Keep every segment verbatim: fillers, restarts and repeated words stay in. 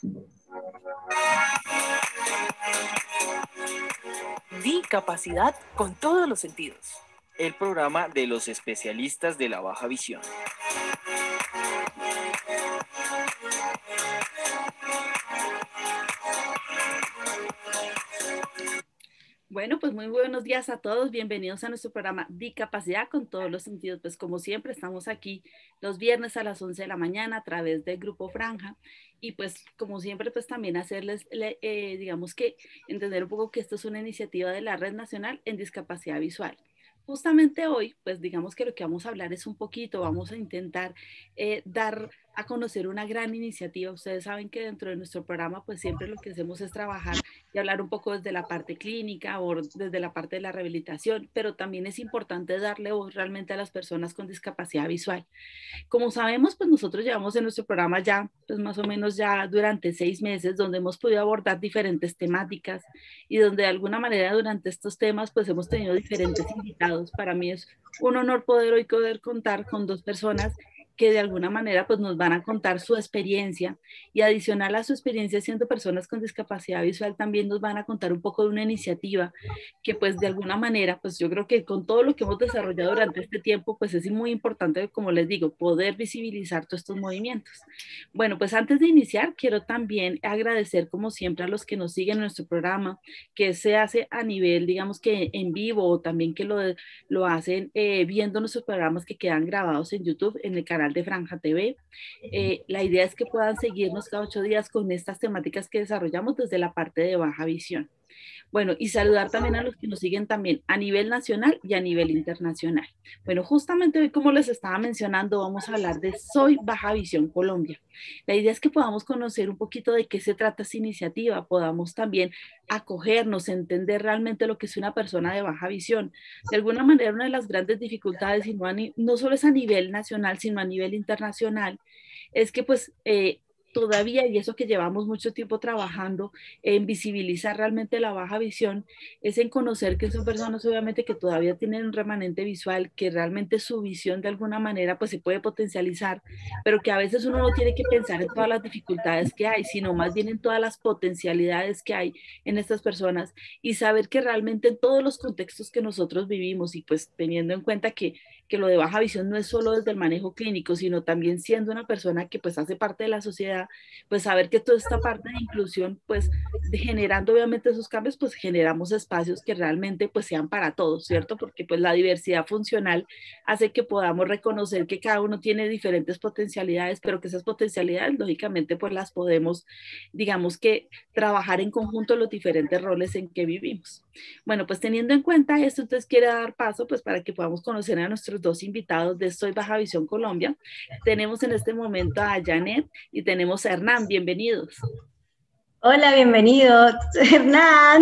Discapacidad con todos los sentidos. El programa de los especialistas de la baja visión. Bueno, pues muy buenos días a todos. Bienvenidos a nuestro programa Discapacidad con todos los sentidos. Pues como siempre estamos aquí los viernes a las once de la mañana a través del Grupo Franja. Y pues como siempre pues también hacerles, eh, digamos que entender un poco que esto es una iniciativa de la Red Nacional en Discapacidad Visual. Justamente hoy, pues digamos que lo que vamos a hablar es un poquito, vamos a intentar eh, dar a conocer una gran iniciativa. Ustedes saben que dentro de nuestro programa, pues siempre lo que hacemos es trabajar y hablar un poco desde la parte clínica o desde la parte de la rehabilitación, pero también es importante darle voz realmente a las personas con discapacidad visual. Como sabemos, pues nosotros llevamos en nuestro programa ya, pues más o menos ya durante seis meses, donde hemos podido abordar diferentes temáticas y donde de alguna manera durante estos temas, pues hemos tenido diferentes invitados. Para mí es un honor poder hoy poder contar con dos personas que de alguna manera pues nos van a contar su experiencia y adicional a su experiencia siendo personas con discapacidad visual también nos van a contar un poco de una iniciativa que pues de alguna manera pues yo creo que con todo lo que hemos desarrollado durante este tiempo pues es muy importante, como les digo, poder visibilizar todos estos movimientos. Bueno, pues antes de iniciar quiero también agradecer como siempre a los que nos siguen en nuestro programa, que se hace a nivel digamos que en vivo o también que lo, lo hacen eh, viendo nuestros programas que quedan grabados en YouTube en el canal de Franja T V. Eh, la idea es que puedan seguirnos cada ocho días con estas temáticas que desarrollamos desde la parte de baja visión. Bueno, y saludar también a los que nos siguen también a nivel nacional y a nivel internacional. Bueno, justamente hoy, como les estaba mencionando, vamos a hablar de Soy Baja Visión Colombia. La idea es que podamos conocer un poquito de qué se trata esta iniciativa, podamos también acogernos, entender realmente lo que es una persona de baja visión. De alguna manera, una de las grandes dificultades, y no, a ni, no solo es a nivel nacional, sino a nivel internacional, es que pues eh, todavía, y eso que llevamos mucho tiempo trabajando en visibilizar realmente la baja visión, es en conocer que son personas obviamente que todavía tienen un remanente visual, que realmente su visión de alguna manera pues se puede potencializar, pero que a veces uno no tiene que pensar en todas las dificultades que hay, sino más bien en todas las potencialidades que hay en estas personas y saber que realmente en todos los contextos que nosotros vivimos y pues teniendo en cuenta que, que lo de baja visión no es solo desde el manejo clínico, sino también siendo una persona que pues hace parte de la sociedad, pues saber que toda esta parte de inclusión, pues de generando obviamente esos cambios, pues generamos espacios que realmente pues sean para todos, ¿cierto? Porque pues la diversidad funcional hace que podamos reconocer que cada uno tiene diferentes potencialidades, pero que esas potencialidades lógicamente pues las podemos, digamos que trabajar en conjunto los diferentes roles en que vivimos. Bueno, pues teniendo en cuenta esto, entonces quiero dar paso pues para que podamos conocer a nuestros dos invitados de Soy Baja Visión Colombia. Tenemos en este momento a Janet y tenemos a Hernán, bienvenidos. Hola, bienvenido, Hernán.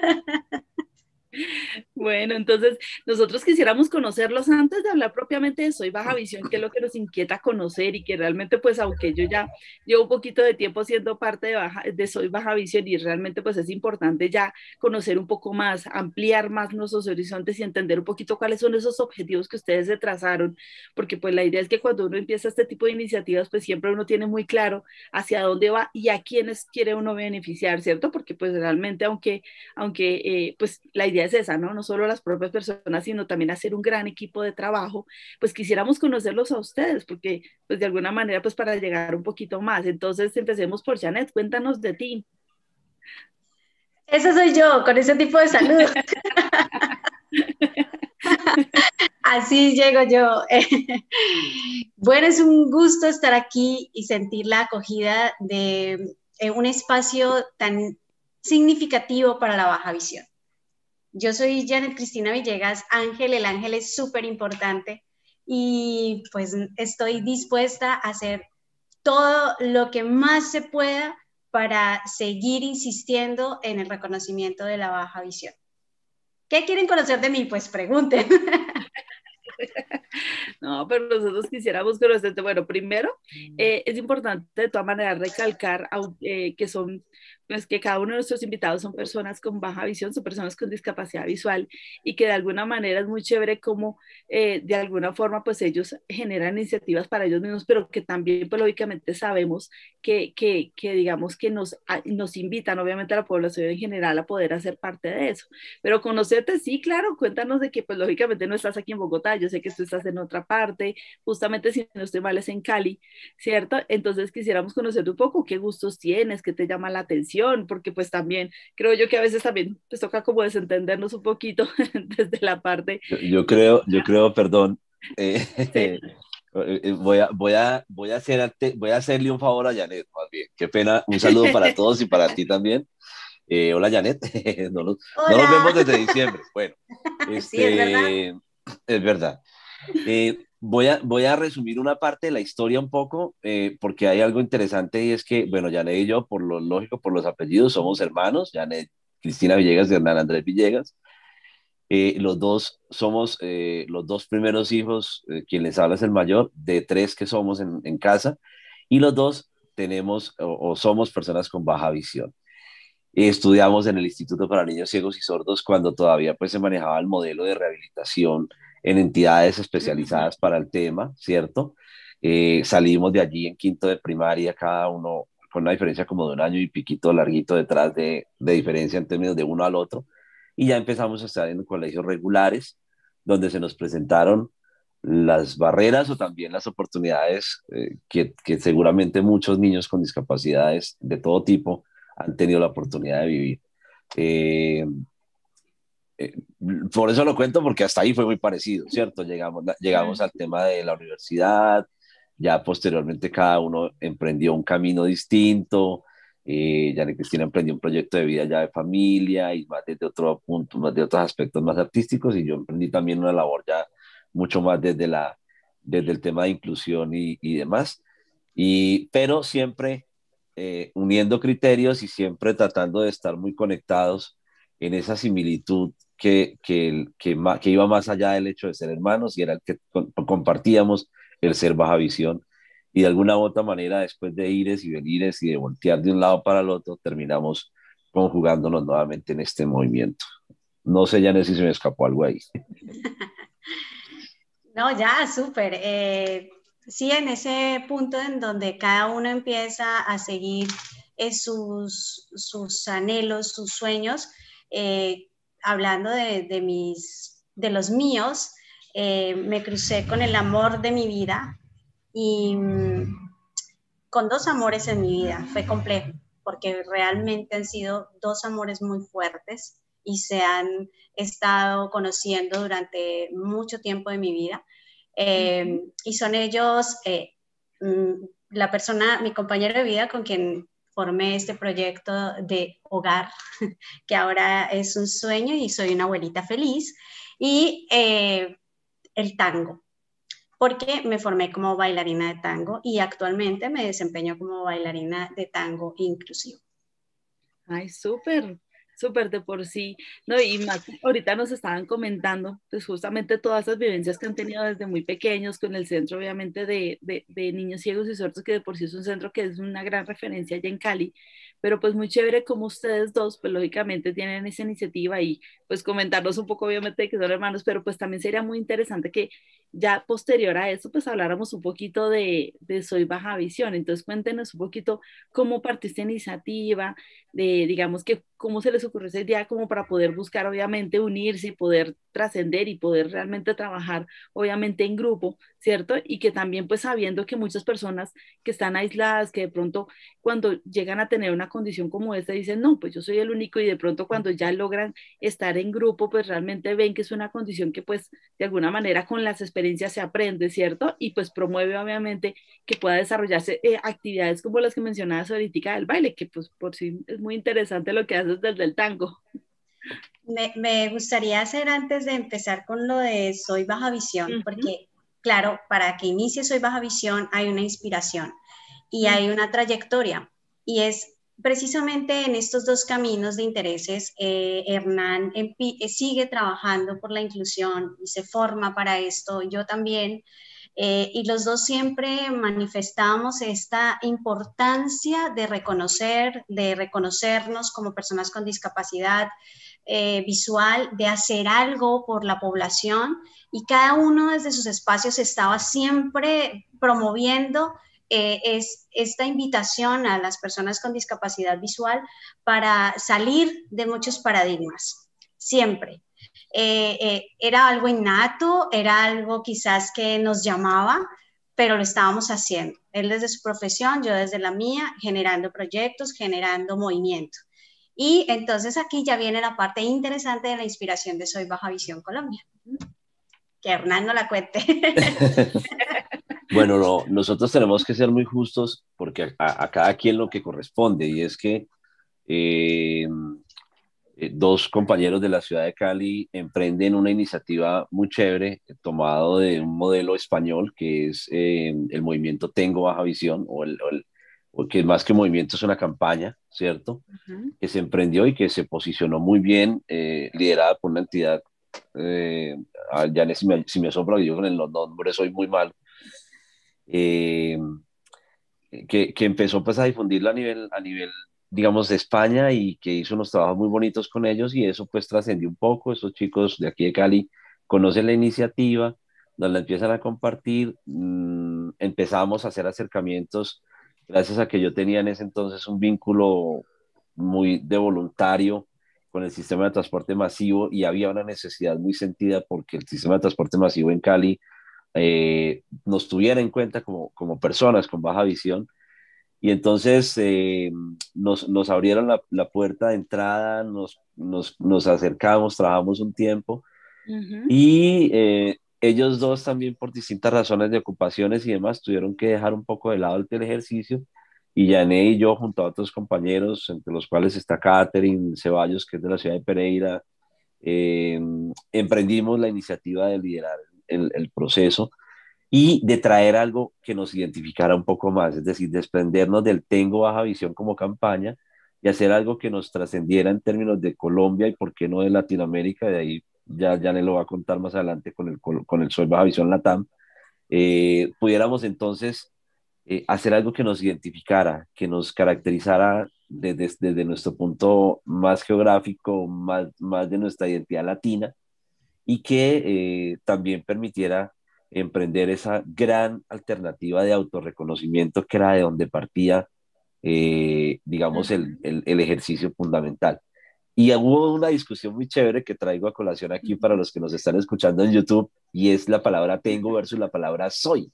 Bueno, entonces nosotros quisiéramos conocerlos antes de hablar propiamente de Soy Baja Visión, que es lo que nos inquieta conocer y que realmente pues aunque yo ya llevo un poquito de tiempo siendo parte de, baja, de Soy Baja Visión y realmente pues es importante ya conocer un poco más, ampliar más nuestros horizontes y entender un poquito cuáles son esos objetivos que ustedes se trazaron, porque pues la idea es que cuando uno empieza este tipo de iniciativas pues siempre uno tiene muy claro hacia dónde va y a quiénes quiere uno beneficiar, ¿cierto? Porque pues realmente aunque, aunque eh, pues la idea es esa, ¿no? No solo las propias personas, sino también hacer un gran equipo de trabajo, pues quisiéramos conocerlos a ustedes, porque pues de alguna manera, pues para llegar un poquito más. Entonces empecemos por Janet, cuéntanos de ti. Esa soy yo, con ese tipo de salud. Así llego yo. Bueno, es un gusto estar aquí y sentir la acogida de un espacio tan significativo para la baja visión. Yo soy Janet Cristina Villegas Ángel, el ángel es súper importante y pues estoy dispuesta a hacer todo lo que más se pueda para seguir insistiendo en el reconocimiento de la baja visión. ¿Qué quieren conocer de mí? Pues pregunten. No, pero nosotros quisiéramos conocerte. Bueno, primero, eh, es importante de todas maneras recalcar eh, que son pues que cada uno de nuestros invitados son personas con baja visión, son personas con discapacidad visual y que de alguna manera es muy chévere como eh, de alguna forma pues ellos generan iniciativas para ellos mismos, pero que también pues lógicamente sabemos que, que, que digamos que nos, a, nos invitan obviamente a la población en general a poder hacer parte de eso. Pero conocerte, sí, claro, cuéntanos de que pues lógicamente no estás aquí en Bogotá, yo sé que tú estás en otra parte, justamente si no estoy mal es en Cali, ¿cierto? Entonces quisiéramos conocerte un poco, qué gustos tienes, qué te llama la atención, porque pues también creo yo que a veces también pues toca como desentendernos un poquito desde la parte. Yo, yo creo, yo creo, perdón, eh, Sí. eh, voy a, voy a, voy a hacer, voy a hacerle un favor a Janet, más bien. Qué pena, un saludo para todos y para ti también. Eh, hola Janet, no, nos, no nos vemos desde diciembre. Bueno, Sí, es verdad. este, es verdad. Eh, voy, a, voy a resumir una parte de la historia un poco, eh, porque hay algo interesante y es que, bueno, Janet y yo, por lo lógico, por los apellidos, somos hermanos, Janet Cristina Villegas y Hernán Andrés Villegas. Eh, los dos somos eh, los dos primeros hijos, eh, quien les habla es el mayor, de tres que somos en, en casa, y los dos tenemos o, o somos personas con baja visión. Estudiamos en el Instituto para Niños Ciegos y Sordos cuando todavía pues se manejaba el modelo de rehabilitación en entidades especializadas para el tema, ¿cierto? Eh, salimos de allí en quinto de primaria, cada uno con una diferencia como de un año y piquito larguito detrás de, de diferencia en términos de uno al otro, y ya empezamos a estar en colegios regulares, donde se nos presentaron las barreras o también las oportunidades eh, que, que seguramente muchos niños con discapacidades de todo tipo han tenido la oportunidad de vivir. Eh, eh, por eso lo cuento, porque hasta ahí fue muy parecido, ¿cierto? Llegamos, llegamos al tema de la universidad, ya posteriormente cada uno emprendió un camino distinto, eh, Janet Cristina emprendió un proyecto de vida ya de familia y más desde otro punto, más de otros aspectos más artísticos, y yo emprendí también una labor ya mucho más desde, la, desde el tema de inclusión y, y demás, y, pero siempre eh, uniendo criterios y siempre tratando de estar muy conectados en esa similitud que, que, que, que iba más allá del hecho de ser hermanos, y era el que compartíamos el ser baja visión. Y de alguna u otra manera, después de ires y venires y de voltear de un lado para el otro, terminamos conjugándonos nuevamente en este movimiento. No sé, ya no sé si se me escapó algo ahí. No, ya, súper. Eh, sí, en ese punto en donde cada uno empieza a seguir eh, sus, sus anhelos, sus sueños, eh, hablando de, de, mis, de los míos, eh, me crucé con el amor de mi vida y mm, con dos amores en mi vida. Fue complejo, porque realmente han sido dos amores muy fuertes y se han estado conociendo durante mucho tiempo de mi vida. Eh, uh-huh. Y son ellos, eh, la persona, mi compañero de vida con quien formé este proyecto de hogar, que ahora es un sueño y soy una abuelita feliz, y eh, el tango, porque me formé como bailarina de tango y actualmente me desempeño como bailarina de tango inclusivo. Ay, súper, súper de por sí, ¿no? Y más, ahorita nos estaban comentando, pues justamente todas esas vivencias que han tenido desde muy pequeños con el centro, obviamente, de, de, de niños ciegos y sordos, que de por sí es un centro que es una gran referencia allá en Cali, pero pues muy chévere como ustedes dos, pues lógicamente tienen esa iniciativa y pues comentarnos un poco, obviamente, que son hermanos, pero pues también sería muy interesante que ya posterior a eso, pues habláramos un poquito de, de Soy Baja Visión. Entonces cuéntenos un poquito cómo partió esta iniciativa, de, digamos que cómo se les ocurrió esa idea como para poder buscar obviamente unirse y poder trascender y poder realmente trabajar obviamente en grupo, ¿cierto? Y que también pues sabiendo que muchas personas que están aisladas, que de pronto cuando llegan a tener una condición como esta dicen, no, pues yo soy el único, y de pronto cuando ya logran estar en grupo, pues realmente ven que es una condición que pues de alguna manera con las experiencias se aprende, ¿cierto? Y pues promueve obviamente que pueda desarrollarse eh, actividades como las que mencionabas ahorita del baile, que pues por sí es muy interesante lo que haces desde el tango. Me, me gustaría hacer antes de empezar con lo de Soy Baja Visión, uh-huh. porque claro, para que inicie Soy Baja Visión hay una inspiración y uh-huh. hay una trayectoria, y es precisamente en estos dos caminos de intereses. eh, Hernán empi- sigue trabajando por la inclusión y se forma para esto, yo también. Eh, y los dos siempre manifestábamos esta importancia de reconocer, de reconocernos como personas con discapacidad eh, visual, de hacer algo por la población, y cada uno desde sus espacios estaba siempre promoviendo eh, es, esta invitación a las personas con discapacidad visual para salir de muchos paradigmas, siempre. Eh, eh, era algo innato, era algo quizás que nos llamaba, pero lo estábamos haciendo. Él desde su profesión, yo desde la mía, generando proyectos, generando movimiento. Y entonces aquí ya viene la parte interesante de la inspiración de Soy Baja Visión Colombia. Que Hernán no la cuente. Bueno, no, nosotros tenemos que ser muy justos porque a, a, a cada quien lo que corresponde, y es que eh, eh, dos compañeros de la ciudad de Cali emprenden una iniciativa muy chévere, eh, tomado de un modelo español que es eh, el movimiento Tengo Baja Visión, o, el, o, el, o que más que movimiento es una campaña, ¿cierto? Uh-huh. Que se emprendió y que se posicionó muy bien, eh, liderada por una entidad, eh, ya si me, si me asombra, yo con los nombres soy muy malo, eh, que, que empezó pues a difundirla a nivel, a nivel digamos, de España, y que hizo unos trabajos muy bonitos con ellos, y eso pues trascendió un poco. Esos chicos de aquí de Cali conocen la iniciativa, nos la empiezan a compartir, mmm, empezamos a hacer acercamientos, gracias a que yo tenía en ese entonces un vínculo muy de voluntario con el sistema de transporte masivo, y había una necesidad muy sentida porque el sistema de transporte masivo en Cali eh, nos tuviera en cuenta como, como personas con baja visión. Y entonces eh, nos, nos abrieron la, la puerta de entrada, nos, nos, nos acercamos, trabajamos un tiempo, uh-huh. y eh, ellos dos también, por distintas razones de ocupaciones y demás, tuvieron que dejar un poco de lado el teleejercicio, y Yané y yo, junto a otros compañeros, entre los cuales está Catherine Ceballos, que es de la ciudad de Pereira, eh, emprendimos la iniciativa de liderar el, el proceso y de traer algo que nos identificara un poco más, es decir, desprendernos del Tengo Baja Visión como campaña y hacer algo que nos trascendiera en términos de Colombia y por qué no de Latinoamérica. De ahí ya Janet lo va a contar más adelante con el, con el Soy Baja Visión Latam. Eh, pudiéramos entonces eh, hacer algo que nos identificara, que nos caracterizara desde, desde nuestro punto más geográfico, más, más de nuestra identidad latina, y que eh, también permitiera emprender esa gran alternativa de autorreconocimiento que era de donde partía, eh, digamos, el, el, el ejercicio fundamental. Y hubo una discusión muy chévere que traigo a colación aquí para los que nos están escuchando en YouTube, y es la palabra tengo versus la palabra soy,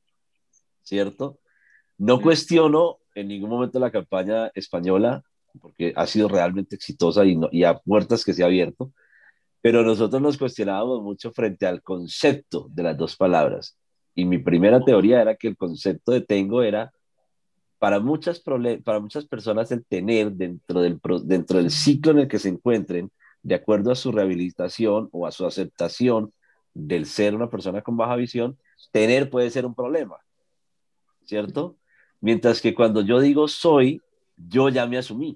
¿cierto? No cuestiono en ningún momento la campaña española, porque ha sido realmente exitosa y, no, y a puertas que se ha abierto, pero nosotros nos cuestionábamos mucho frente al concepto de las dos palabras. Y mi primera teoría era que el concepto de tengo era, para muchas, para muchas personas, el tener dentro del, dentro del ciclo en el que se encuentren, de acuerdo a su rehabilitación o a su aceptación del ser una persona con baja visión, tener puede ser un problema, ¿cierto? Mientras que cuando yo digo soy, yo ya me asumí,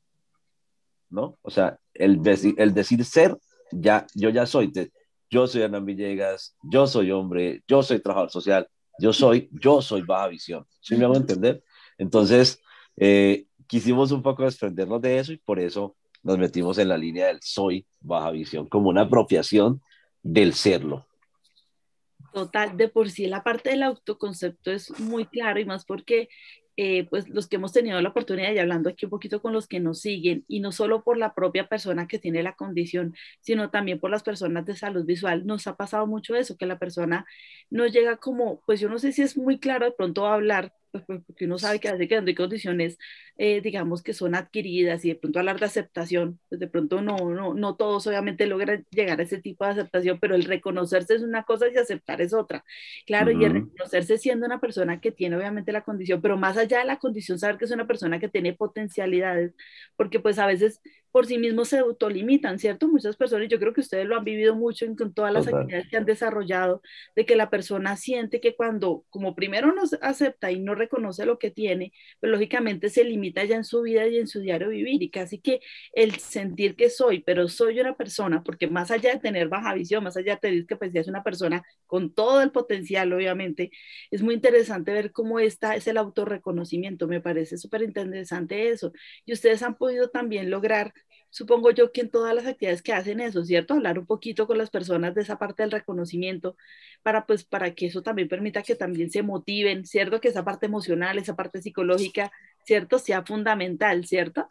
¿no? O sea, el, deci el decir ser, ya, yo ya soy, te, yo soy Hernán Villegas, yo soy hombre, yo soy trabajador social, yo soy, yo soy baja visión, ¿sí me hago entender? Entonces, eh, quisimos un poco desprendernos de eso, y por eso nos metimos en la línea del soy baja visión, como una apropiación del serlo. Total, de por sí la parte del autoconcepto es muy claro, y más porque eh, pues los que hemos tenido la oportunidad, y hablando aquí un poquito con los que nos siguen, y no solo por la propia persona que tiene la condición, sino también por las personas de salud visual, nos ha pasado mucho eso, que la persona no llega como, pues yo no sé si es muy claro de pronto hablar, pues porque uno sabe que hace que hay condiciones, eh, digamos, que son adquiridas, y de pronto hablar de aceptación, pues de pronto no, no, no todos obviamente logran llegar a ese tipo de aceptación, pero el reconocerse es una cosa y aceptar es otra, claro, uh-huh. Y el reconocerse siendo una persona que tiene obviamente la condición, pero más allá de la condición, saber que es una persona que tiene potencialidades, porque pues a veces por sí mismos se autolimitan, ¿cierto? Muchas personas, yo creo que ustedes lo han vivido mucho en, con todas las Total. actividades que han desarrollado, de que la persona siente que cuando, como primero no se acepta y no reconoce lo que tiene, pues lógicamente se limita ya en su vida y en su diario vivir, y casi que el sentir que soy, pero soy una persona, porque más allá de tener baja visión, más allá de discapacidad, es una persona con todo el potencial, obviamente, es muy interesante ver cómo está, es el autorreconocimiento, me parece súper interesante eso. Y ustedes han podido también lograr, supongo yo que en todas las actividades que hacen eso, ¿cierto? Hablar un poquito con las personas de esa parte del reconocimiento para, pues, para que eso también permita que también se motiven, ¿cierto? Que esa parte emocional, esa parte psicológica, ¿cierto? Sea fundamental, ¿cierto?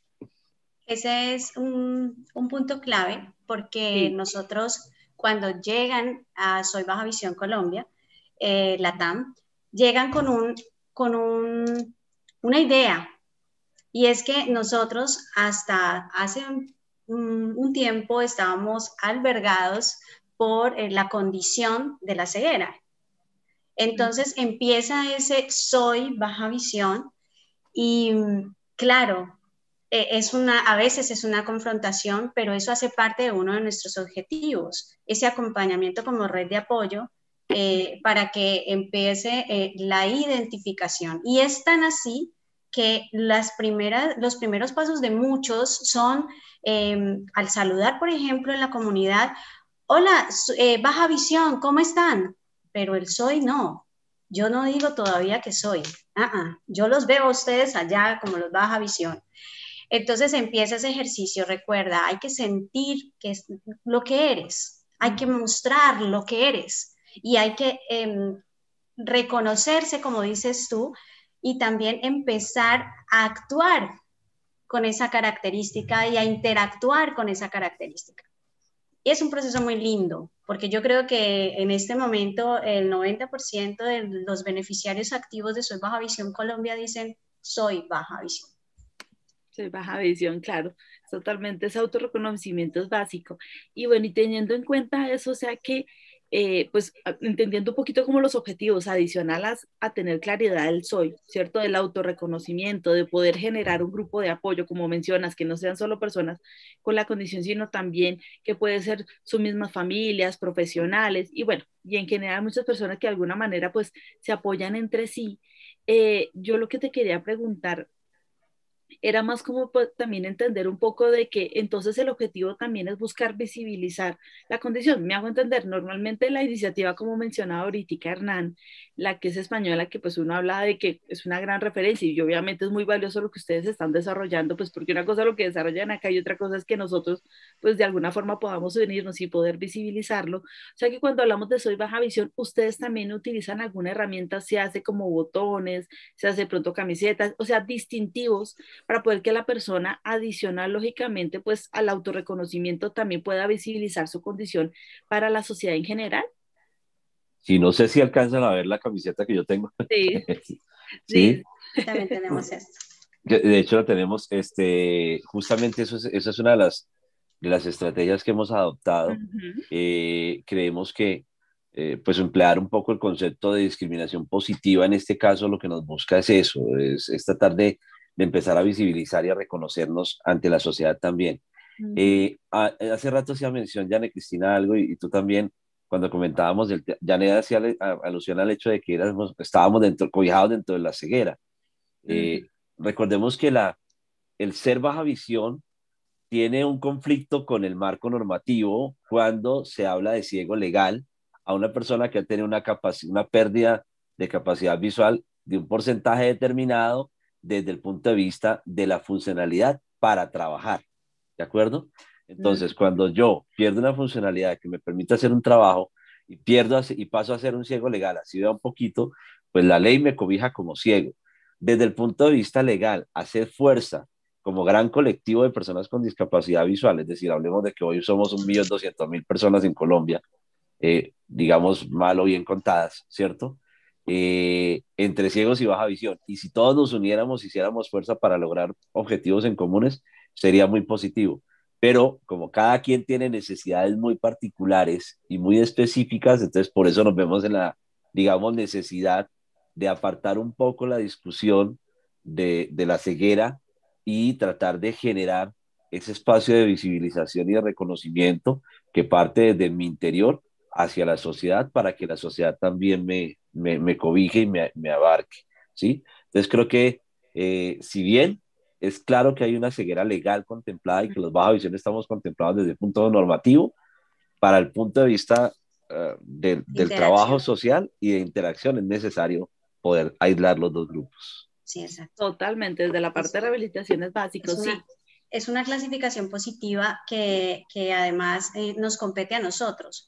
Ese es un, un punto clave porque Sí. nosotros cuando llegan a Soy Baja Visión Colombia, eh, LATAM, llegan con, un, con un, una idea, y es que nosotros hasta hace un, un, un tiempo estábamos albergados por eh, la condición de la ceguera. Entonces empieza ese Soy Baja Visión y claro, eh, es una, a veces es una confrontación, pero eso hace parte de uno de nuestros objetivos, ese acompañamiento como red de apoyo eh, para que empiece eh, la identificación. Y es tan así que las primeras, los primeros pasos de muchos son eh, al saludar, por ejemplo, en la comunidad, hola, eh, Baja Visión, ¿cómo están? Pero el soy no. Yo no digo todavía que soy. Uh-uh. Yo los veo a ustedes allá como los Baja Visión. Entonces empieza ese ejercicio, recuerda, hay que sentir que es lo que eres, hay que mostrar lo que eres y hay que eh, reconocerse, como dices tú, y también empezar a actuar con esa característica y a interactuar con esa característica. Y es un proceso muy lindo, porque yo creo que en este momento el noventa por ciento de los beneficiarios activos de Soy Baja Visión Colombia dicen, soy Baja Visión. Soy baja visión, claro, totalmente ese autorreconocimiento es básico. Y bueno, y teniendo en cuenta eso, o sea que, eh, pues entendiendo un poquito como los objetivos adicionales a, a tener claridad del soy, ¿cierto? Del autorreconocimiento, de poder generar un grupo de apoyo, como mencionas, que no sean solo personas con la condición, sino también que puede ser sus mismas familias, profesionales, y bueno, y en general muchas personas que de alguna manera pues se apoyan entre sí. Eh, yo lo que te quería preguntar era más como pues, también entender un poco de que entonces el objetivo también es buscar visibilizar la condición. Me hago entender, normalmente la iniciativa, como mencionaba ahorita Hernán, la que es española, que pues uno habla de que es una gran referencia y obviamente es muy valioso lo que ustedes están desarrollando, pues porque una cosa es lo que desarrollan acá y otra cosa es que nosotros pues de alguna forma podamos unirnos y poder visibilizarlo. O sea que cuando hablamos de Soy Baja Visión, ustedes también utilizan alguna herramienta, se hace como botones, se hace pronto camisetas, o sea, distintivos para poder que la persona adicional, lógicamente, pues al autorreconocimiento también pueda visibilizar su condición para la sociedad en general. Y no sé si alcanzan a ver la camiseta que yo tengo. Sí, sí. Sí, También tenemos esto. de hecho la tenemos, este, justamente eso es, esa es una de las, de las estrategias que hemos adoptado. Uh-huh. Eh, creemos que eh, pues emplear un poco el concepto de discriminación positiva en este caso lo que nos busca es eso, es, es tratar de, de empezar a visibilizar y a reconocernos ante la sociedad también. Uh-huh. Eh, a, hace rato hacía mención, Yane Cristina, algo, y, y tú también, cuando comentábamos, del, Yane hacía alusión al hecho de que éramos, estábamos dentro, cobijados dentro de la ceguera. Uh-huh. Eh, recordemos que la, el ser baja visión tiene un conflicto con el marco normativo cuando se habla de ciego legal a una persona que tiene una, una pérdida de capacidad visual de un porcentaje determinado desde el punto de vista de la funcionalidad para trabajar, ¿de acuerdo? Entonces, Uh-huh. cuando yo pierdo una funcionalidad que me permite hacer un trabajo y, pierdo y paso a ser un ciego legal, así veo un poquito, pues la ley me cobija como ciego. Desde el punto de vista legal, hacer fuerza como gran colectivo de personas con discapacidad visual, es decir, hablemos de que hoy somos un millón doscientos mil personas en Colombia, eh, digamos mal o bien contadas, ¿cierto? Eh, entre ciegos y baja visión. Y si todos nos uniéramos, hiciéramos fuerza para lograr objetivos en comunes, sería muy positivo. Pero como cada quien tiene necesidades muy particulares y muy específicas, entonces por eso nos vemos en la, digamos, necesidad de apartar un poco la discusión de, de la ceguera y tratar de generar ese espacio de visibilización y de reconocimiento que parte desde mi interior hacia la sociedad para que la sociedad también me, me, me cobije y me, me abarque, ¿sí? Entonces creo que eh, si bien es claro que hay una ceguera legal contemplada y que los baja visión estamos contemplados desde el punto normativo, para el punto de vista uh, de, del trabajo social y de interacción es necesario poder aislar los dos grupos. Sí, exacto. Totalmente, desde la parte es, de rehabilitación es básico, es una, sí. Es una clasificación positiva que, que además eh, nos compete a nosotros,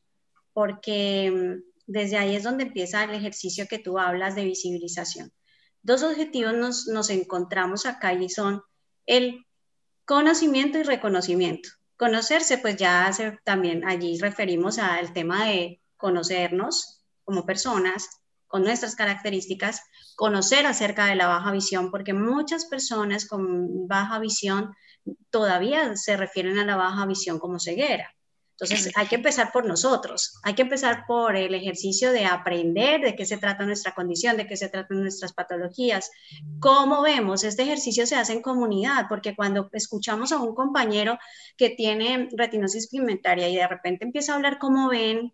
porque desde ahí es donde empieza el ejercicio que tú hablas de visibilización. Dos objetivos nos, nos encontramos acá y son el conocimiento y reconocimiento. Conocerse, pues ya hace, también allí referimos al tema de conocernos como personas, con nuestras características, conocer acerca de la baja visión, porque muchas personas con baja visión todavía se refieren a la baja visión como ceguera. Entonces hay que empezar por nosotros, hay que empezar por el ejercicio de aprender de qué se trata nuestra condición, de qué se tratan nuestras patologías. ¿Cómo vemos? Este ejercicio se hace en comunidad, porque cuando escuchamos a un compañero que tiene retinosis pigmentaria y de repente empieza a hablar cómo ven,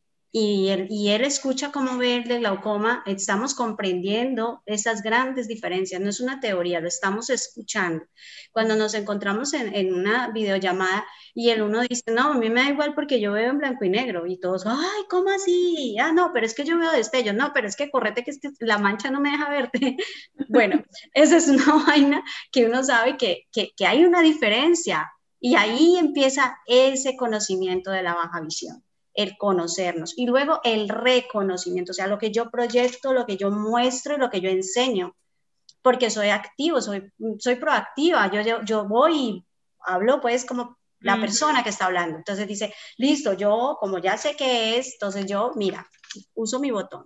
y él, y él escucha cómo ve el de glaucoma, estamos comprendiendo esas grandes diferencias, no es una teoría, lo estamos escuchando. Cuando nos encontramos en, en una videollamada y el uno dice, no, a mí me da igual porque yo veo en blanco y negro, y todos, ay, ¿cómo así? Ah, no, pero es que yo veo destellos, no, pero es que correte que es que la mancha no me deja verte. Bueno, esa es una vaina que uno sabe que, que, que hay una diferencia, y ahí empieza ese conocimiento de la baja visión, el conocernos, y luego el reconocimiento, o sea, lo que yo proyecto, lo que yo muestro, lo que yo enseño, porque soy activo, soy, soy proactiva, yo, yo, yo voy y hablo pues como la persona que está hablando, entonces dice, listo, yo como ya sé qué es, entonces yo, mira, uso mi botón.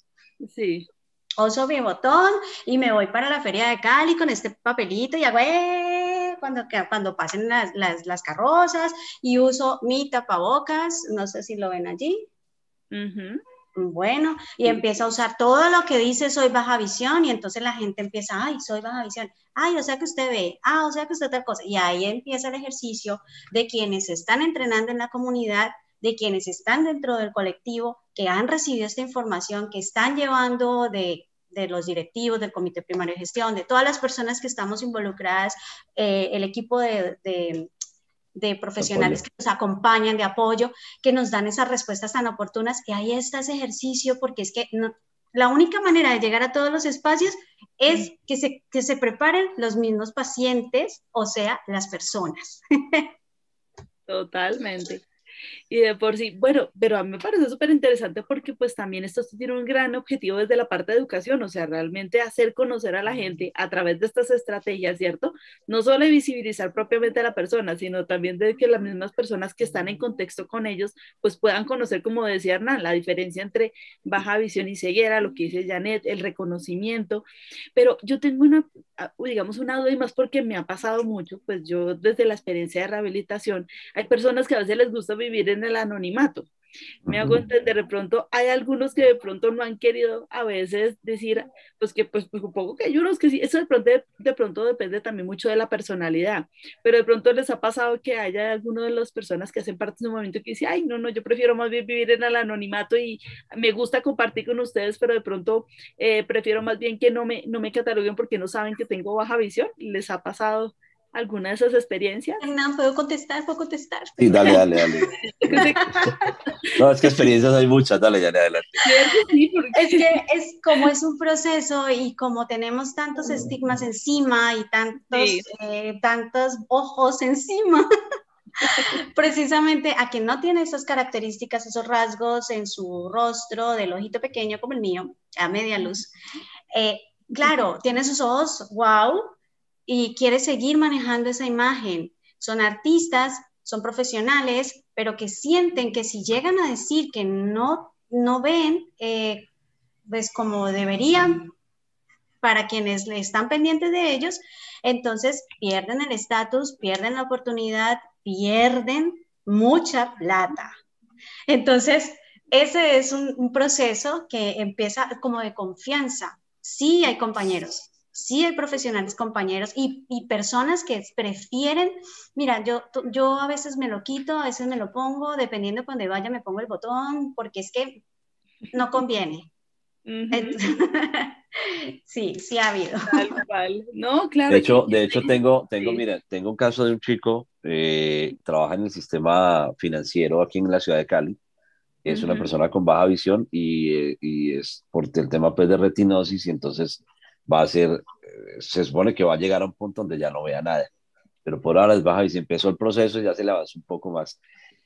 Sí. Uso mi botón y me voy para la feria de Cali con este papelito y hago, ¡eh! Cuando, cuando pasen las, las, las carrozas, y uso mi tapabocas, no sé si lo ven allí. Uh-huh. Bueno, y empiezo a usar todo lo que dice soy baja visión, y entonces la gente empieza, ay, soy baja visión, ay, o sea que usted ve, ah, o sea que usted tal cosa, y ahí empieza el ejercicio de quienes están entrenando en la comunidad, de quienes están dentro del colectivo, que han recibido esta información, que están llevando de, de los directivos, del comité primario de gestión, de todas las personas que estamos involucradas, eh, el equipo de... de de profesionales que nos acompañan, de apoyo, que nos dan esas respuestas tan oportunas, y ahí está ese ejercicio, porque es que no, la única manera de llegar a todos los espacios es que se, que se preparen los mismos pacientes, o sea, las personas. Totalmente. Y de por sí, bueno, pero a mí me parece súper interesante porque pues también esto tiene un gran objetivo desde la parte de educación, o sea, realmente hacer conocer a la gente a través de estas estrategias, ¿cierto? No solo de visibilizar propiamente a la persona, sino también de que las mismas personas que están en contexto con ellos pues puedan conocer, como decía Hernán, la diferencia entre baja visión y ceguera, lo que dice Janet, el reconocimiento. Pero yo tengo una, digamos, una duda, y más porque me ha pasado mucho, pues yo desde la experiencia de rehabilitación, hay personas que a veces les gusta vivir en el anonimato. Me hago entender, de pronto hay algunos que de pronto no han querido a veces decir, pues que pues, pues un poco que hay unos que sí, eso de pronto, de, de pronto depende también mucho de la personalidad, pero de pronto les ha pasado que haya alguno de las personas que hacen parte de un momento que dice, ay, no, no, yo prefiero más bien vivir en el anonimato y me gusta compartir con ustedes, pero de pronto eh, prefiero más bien que no me, no me cataloguen porque no saben que tengo baja visión. ¿Les ha pasado alguna de esas experiencias? No, puedo contestar, puedo contestar. Sí, dale, dale, dale. No, es que experiencias hay muchas, dale, ya adelante. Sí, es que es como es un proceso, y como tenemos tantos estigmas encima y tantos, sí. eh, tantos ojos encima, precisamente a quien no tiene esas características, esos rasgos en su rostro, del ojito pequeño como el mío, a media luz, eh, claro, tiene sus ojos, wow, y quiere seguir manejando esa imagen. Son artistas, son profesionales, pero que sienten que si llegan a decir que no, no ven, eh, pues como deberían, para quienes están pendientes de ellos, entonces pierden el estatus, pierden la oportunidad, pierden mucha plata. Entonces, ese es un, un proceso que empieza como de confianza. Sí hay compañeros, sí hay profesionales, compañeros y, y personas que prefieren, mira, yo, yo a veces me lo quito, a veces me lo pongo, dependiendo de cuando vaya me pongo el botón, porque es que no conviene. Ujú. Sí, sí ha habido. Tal cual. No, claro. De Y, hecho, de hecho tengo, tengo, sí. mira, tengo un caso de un chico, eh, trabaja en el sistema financiero aquí en la ciudad de Cali. Es una Ujú. persona con baja visión y, eh, y es por el tema pues, de retinosis y entonces va a ser, eh, se supone que va a llegar a un punto donde ya no vea nada, pero por ahora es baja visión. Empezó el proceso y ya se le avanzó un poco más.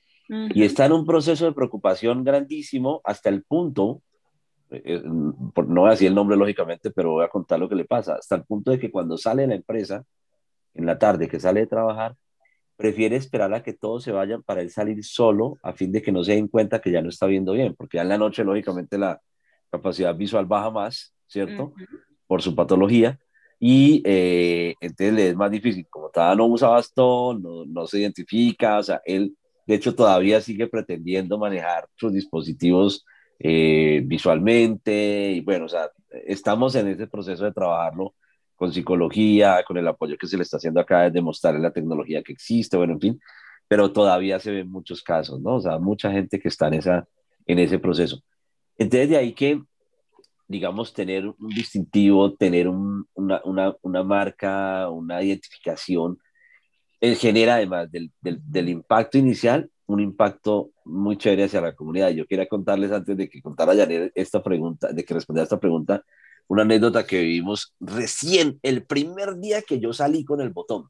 Y Ujú. está en un proceso de preocupación grandísimo hasta el punto, eh, por- no voy a decir el nombre lógicamente, pero voy a contar lo que le pasa, hasta el punto de que cuando sale de la empresa, en la tarde que sale de trabajar, prefiere esperar a que todos se vayan para él salir solo a fin de que no se den cuenta que ya no está viendo bien, porque ya en la noche lógicamente la capacidad visual baja más, ¿cierto? Ujú. Por su patología y eh, entonces le es más difícil, como todavía no usa bastón, no, no se identifica, o sea, él de hecho todavía sigue pretendiendo manejar sus dispositivos eh, visualmente y bueno, o sea, estamos en ese proceso de trabajarlo con psicología, con el apoyo que se le está haciendo acá, de demostrarle la tecnología que existe, bueno, en fin, pero todavía se ven muchos casos, ¿no? O sea, mucha gente que está en, esa, en ese proceso. Entonces, de ahí que, digamos, tener un distintivo, tener un, una, una, una marca, una identificación, eh, genera además del, del, del impacto inicial, un impacto muy chévere hacia la comunidad. Yo quería contarles antes de que contara Janet esta pregunta, de que respondiera a esta pregunta, una anécdota que vivimos recién, el primer día que yo salí con el botón,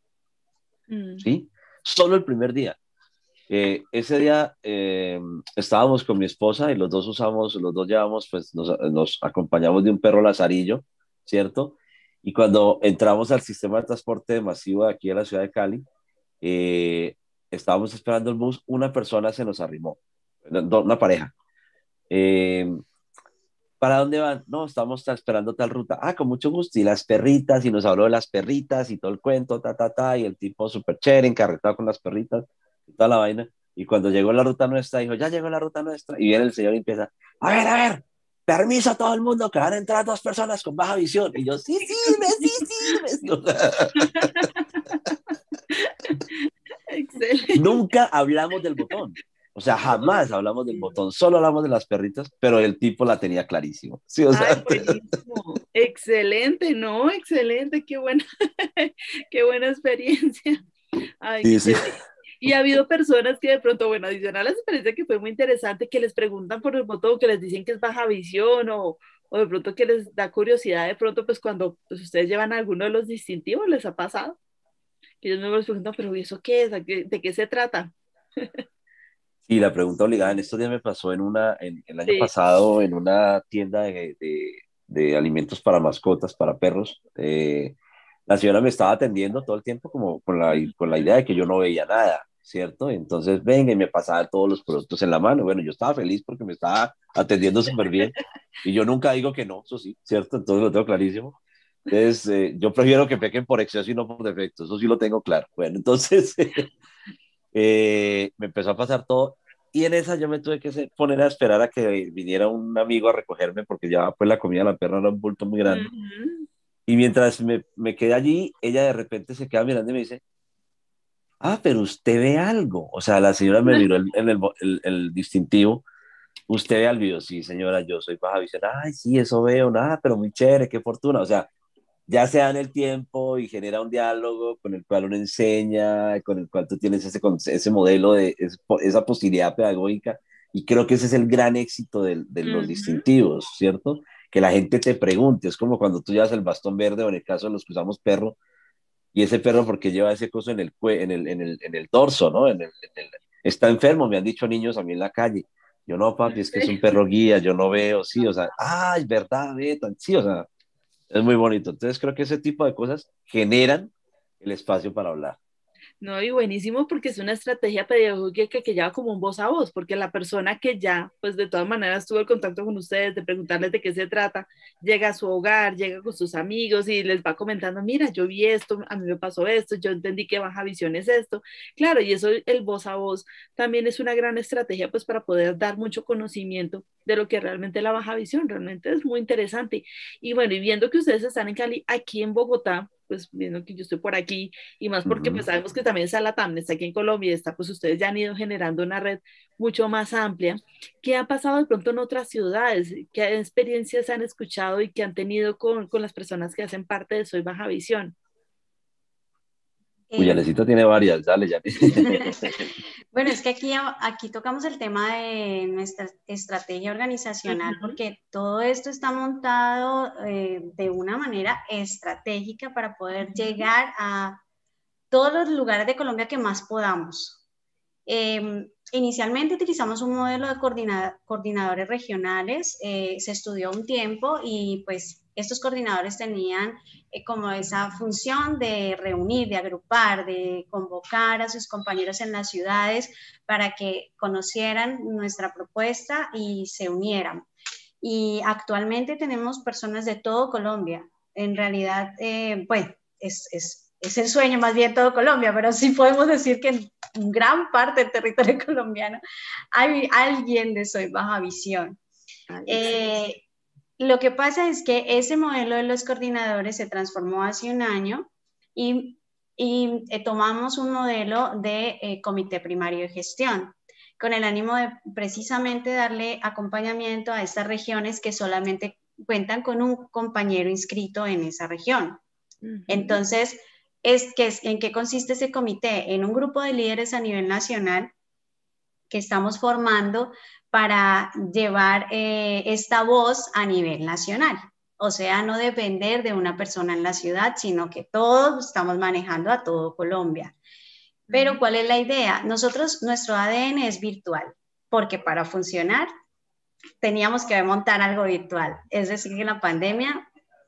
Mm. ¿sí? Solo el primer día. Eh, ese día eh, estábamos con mi esposa y los dos usamos, los dos llevamos, pues nos, nos acompañamos de un perro lazarillo, ¿cierto? Y cuando entramos al sistema de transporte masivo de aquí de la ciudad de Cali, eh, estábamos esperando el bus, una persona se nos arrimó, una pareja. Eh, ¿Para dónde van? No, estamos esperando tal ruta. Ah, con mucho gusto. Y las perritas, y nos habló de las perritas y todo el cuento, ta, ta, ta, y el tipo súper chévere, encarretado con las perritas y toda la vaina. Y cuando llegó la ruta nuestra, dijo, ya llegó la ruta nuestra. Y viene el señor y empieza, a ver, a ver, permiso a todo el mundo que van a entrar dos personas con baja visión. Y yo, sí sirve, sí sirve. Excelente. Nunca hablamos del botón. O sea, jamás hablamos del botón, solo hablamos de las perritas, pero el tipo la tenía clarísimo. Sí, o Ay, sea, buenísimo. Excelente, ¿no? Excelente, qué buena, qué buena experiencia. Ay, qué sí, sí. chévere. Y ha habido personas que de pronto, bueno, adicional a la experiencia que fue muy interesante, que les preguntan por el botón, que les dicen que es baja visión o, o de pronto que les da curiosidad, de pronto, pues cuando pues, ustedes llevan alguno de los distintivos, ¿les ha pasado? Que ellos me preguntan, pero ¿y eso qué es? ¿A qué- ¿De qué se trata? Y la pregunta obligada en estos días me pasó en una, en, el año Sí. pasado en una tienda de, de, de alimentos para mascotas, para perros. Eh, la señora me estaba atendiendo todo el tiempo como con la, con la idea Ujú. de que yo no veía nada, ¿cierto? Entonces, venga, y me pasaba todos los productos en la mano. Bueno, yo estaba feliz porque me estaba atendiendo súper bien y yo nunca digo que no, eso sí, ¿cierto? Entonces lo tengo clarísimo. Entonces, eh, yo prefiero que pequen por exceso y no por defecto, eso sí lo tengo claro. Bueno, entonces eh, me empezó a pasar todo y en esa yo me tuve que se- poner a esperar a que viniera un amigo a recogerme porque ya pues la comida de la perra era un bulto muy grande. Ujú. Y mientras me, me quedé allí, ella de repente se queda mirando y me dice, ah, pero usted ve algo. O sea, la señora me miró el, en el, bo- el, el distintivo. Usted ve algo. Y yo, sí, señora, yo soy baja visión. Ay, sí, eso veo. Nada, pero muy chévere, qué fortuna. O sea, ya se dan el tiempo y genera un diálogo con el cual uno enseña, con el cual tú tienes ese, con- ese modelo de es- esa posibilidad pedagógica. Y creo que ese es el gran éxito de, de los Ujú. distintivos, ¿cierto? Que la gente te pregunte. Es como cuando tú llevas el bastón verde o en el caso de los que usamos perro, y ese perro porque lleva ese coso en el, cue- en el, en el, en el torso, ¿no? En el, en el- está enfermo, me han dicho niños a mí en la calle. Yo no, papi, es que es un perro guía, yo no veo, sí, o sea, ay, es verdad, ve, tan- sí, o sea, es muy bonito. Entonces creo que ese tipo de cosas generan el espacio para hablar. No, y buenísimo porque es una estrategia pedagógica que lleva como un voz a voz, porque la persona que ya, pues de todas maneras tuvo el contacto con ustedes, de preguntarles de qué se trata, llega a su hogar, llega con sus amigos y les va comentando, mira, yo vi esto, a mí me pasó esto, yo entendí que Baja Visión es esto. Claro, y eso, el voz a voz, también es una gran estrategia, pues para poder dar mucho conocimiento de lo que realmente es la Baja Visión, realmente es muy interesante. Y bueno, y viendo que ustedes están en Cali, aquí en Bogotá, pues viendo que yo estoy por aquí, y más porque pues Ujú. sabemos que también está la TAM, está aquí en Colombia, y está, pues ustedes ya han ido generando una red mucho más amplia. ¿Qué ha pasado de pronto en otras ciudades? ¿Qué experiencias han escuchado y que han tenido con, con las personas que hacen parte de Soy Baja Visión? Uy, Eh, Yanecita tiene varias, dale, Yane. bueno, es que aquí, aquí tocamos el tema de nuestra estrategia organizacional, Ujú. porque todo esto está montado eh, de una manera estratégica para poder llegar a todos los lugares de Colombia que más podamos. Eh, inicialmente utilizamos un modelo de coordina coordinadores regionales, eh, se estudió un tiempo y pues estos coordinadores tenían eh, como esa función de reunir, de agrupar, de convocar a sus compañeros en las ciudades para que conocieran nuestra propuesta y se unieran. Y actualmente tenemos personas de todo Colombia. En realidad, eh, pues es, es, es el sueño más bien todo Colombia, pero sí podemos decir que en gran parte del territorio colombiano hay alguien de Soy Baja Visión. Ay, Eh, lo que pasa es que ese modelo de los coordinadores se transformó hace un año y, y eh, tomamos un modelo de eh, comité primario de gestión, con el ánimo de precisamente darle acompañamiento a estas regiones que solamente cuentan con un compañero inscrito en esa región. uh-huh. Entonces, es que, ¿en qué consiste ese comité? En un grupo de líderes a nivel nacional que estamos formando para llevar eh, esta voz a nivel nacional. O sea, no depender de una persona en la ciudad, sino que todos estamos manejando a todo Colombia. Pero ¿cuál es la idea? Nosotros, nuestro A D N es virtual, porque para funcionar teníamos que montar algo virtual. Es decir, que la pandemia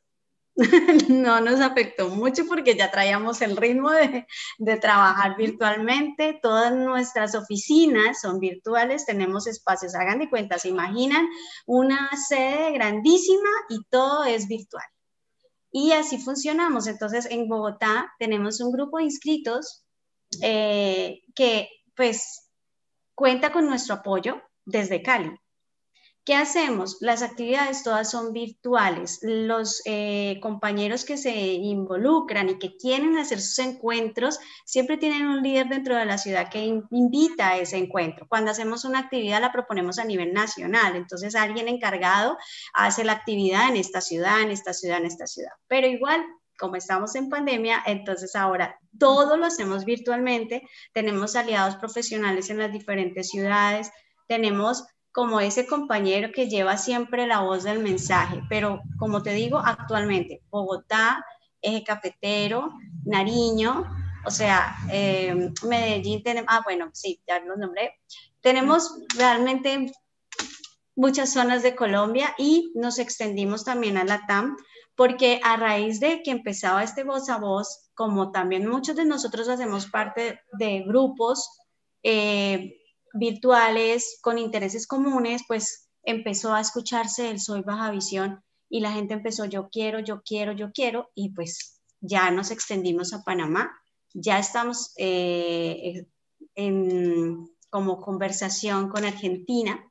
no nos afectó mucho porque ya traíamos el ritmo de, de trabajar virtualmente. Todas nuestras oficinas son virtuales, tenemos espacios, hagan de cuenta, se imaginan una sede grandísima y todo es virtual. Y así funcionamos. Entonces, en Bogotá tenemos un grupo de inscritos eh, que pues cuenta con nuestro apoyo desde Cali. ¿Qué hacemos? Las actividades todas son virtuales. Los eh, compañeros que se involucran y que quieren hacer sus encuentros siempre tienen un líder dentro de la ciudad que in invita a ese encuentro. Cuando hacemos una actividad la proponemos a nivel nacional, entonces alguien encargado hace la actividad en esta ciudad, en esta ciudad, en esta ciudad. Pero igual, como estamos en pandemia, entonces ahora todo lo hacemos virtualmente. Tenemos aliados profesionales en las diferentes ciudades, tenemos como ese compañero que lleva siempre la voz del mensaje, pero como te digo, actualmente Bogotá, Eje Cafetero, Nariño, o sea, eh, Medellín, tenemos, ah, bueno, sí, ya los nombré, tenemos realmente muchas zonas de Colombia y nos extendimos también a la T A M, porque a raíz de que empezaba este voz a voz, como también muchos de nosotros hacemos parte de grupos, eh, virtuales con intereses comunes, pues empezó a escucharse el Soy Baja Visión y la gente empezó yo quiero, yo quiero, yo quiero y pues ya nos extendimos a Panamá, ya estamos eh, en como conversación con Argentina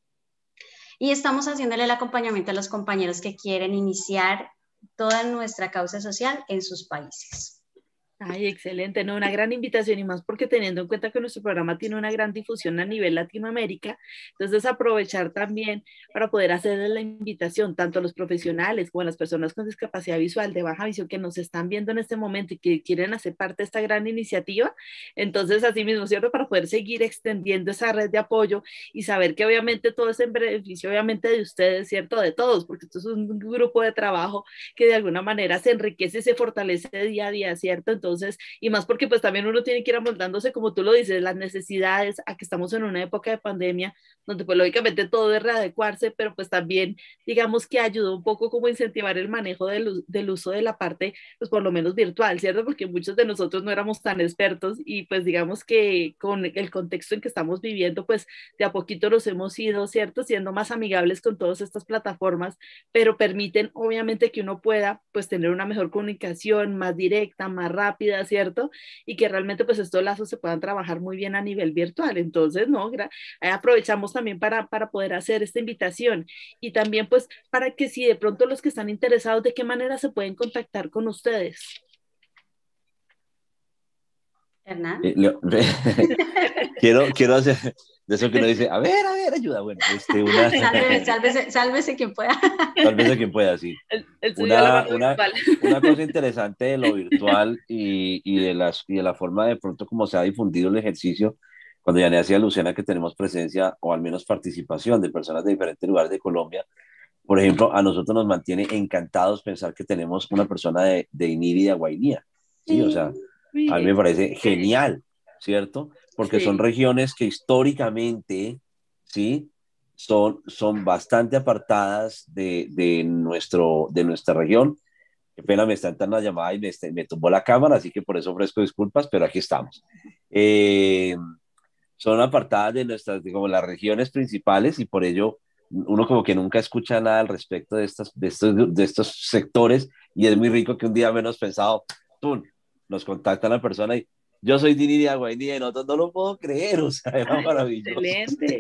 y estamos haciéndole el acompañamiento a los compañeros que quieren iniciar toda nuestra causa social en sus países. Ay, excelente, ¿no? Una gran invitación y más porque teniendo en cuenta que nuestro programa tiene una gran difusión a nivel Latinoamérica, entonces aprovechar también para poder hacerles la invitación tanto a los profesionales como a las personas con discapacidad visual de baja visión que nos están viendo en este momento y que quieren hacer parte de esta gran iniciativa. Entonces, así mismo, ¿cierto? Para poder seguir extendiendo esa red de apoyo y saber que obviamente todo es en beneficio, obviamente, de ustedes, ¿cierto? De todos, porque esto es un grupo de trabajo que de alguna manera se enriquece y se fortalece día a día, ¿cierto? Entonces, Entonces, y más porque pues también uno tiene que ir amoldándose, como tú lo dices, las necesidades, a que estamos en una época de pandemia, donde pues lógicamente todo es readecuarse, pero pues también digamos que ayudó un poco como a incentivar el manejo del, del uso de la parte, pues por lo menos virtual, ¿cierto? Porque muchos de nosotros no éramos tan expertos y pues digamos que con el contexto en que estamos viviendo, pues de a poquito nos hemos ido, ¿cierto? Siendo más amigables con todas estas plataformas, pero permiten obviamente que uno pueda pues tener una mejor comunicación, más directa, más rápida, ¿cierto? Y que realmente pues estos lazos se puedan trabajar muy bien a nivel virtual. Entonces, ¿no? Aprovechamos también para, para poder hacer esta invitación y también pues para que si de pronto los que están interesados, ¿de qué manera se pueden contactar con ustedes? Hernán. Eh, Leo, quiero, quiero hacer de eso que uno dice, a ver, a ver, ayuda. Bueno, este, una... Sálvese, sálvese, sálvese quien pueda. Sálvese quien pueda, sí. El, el una, una, una cosa interesante de lo virtual y, y, de las, y de la forma de pronto como se ha difundido el ejercicio, cuando ya le hacía Luciana que tenemos presencia o al menos participación de personas de diferentes lugares de Colombia, por ejemplo, a nosotros nos mantiene encantados pensar que tenemos una persona de, de Iniri y de Guainía, ¿sí? O sea, a mí me parece genial, ¿cierto? Porque sí. Son regiones que históricamente, ¿sí? Son, son bastante apartadas de, de, nuestro, de nuestra región. Qué pena, me está entrando la llamada y me, me tumbó la cámara, así que por eso ofrezco disculpas, pero aquí estamos. Eh, son apartadas de nuestras, digamos, las regiones principales y por ello uno como que nunca escucha nada al respecto de estos, de estos, de estos sectores y es muy rico que un día menos pensado, ¡pum!, nos contacta la persona y yo soy Dini de Aguainía y nosotros no lo puedo creer, o sea, era maravilloso. Excelente.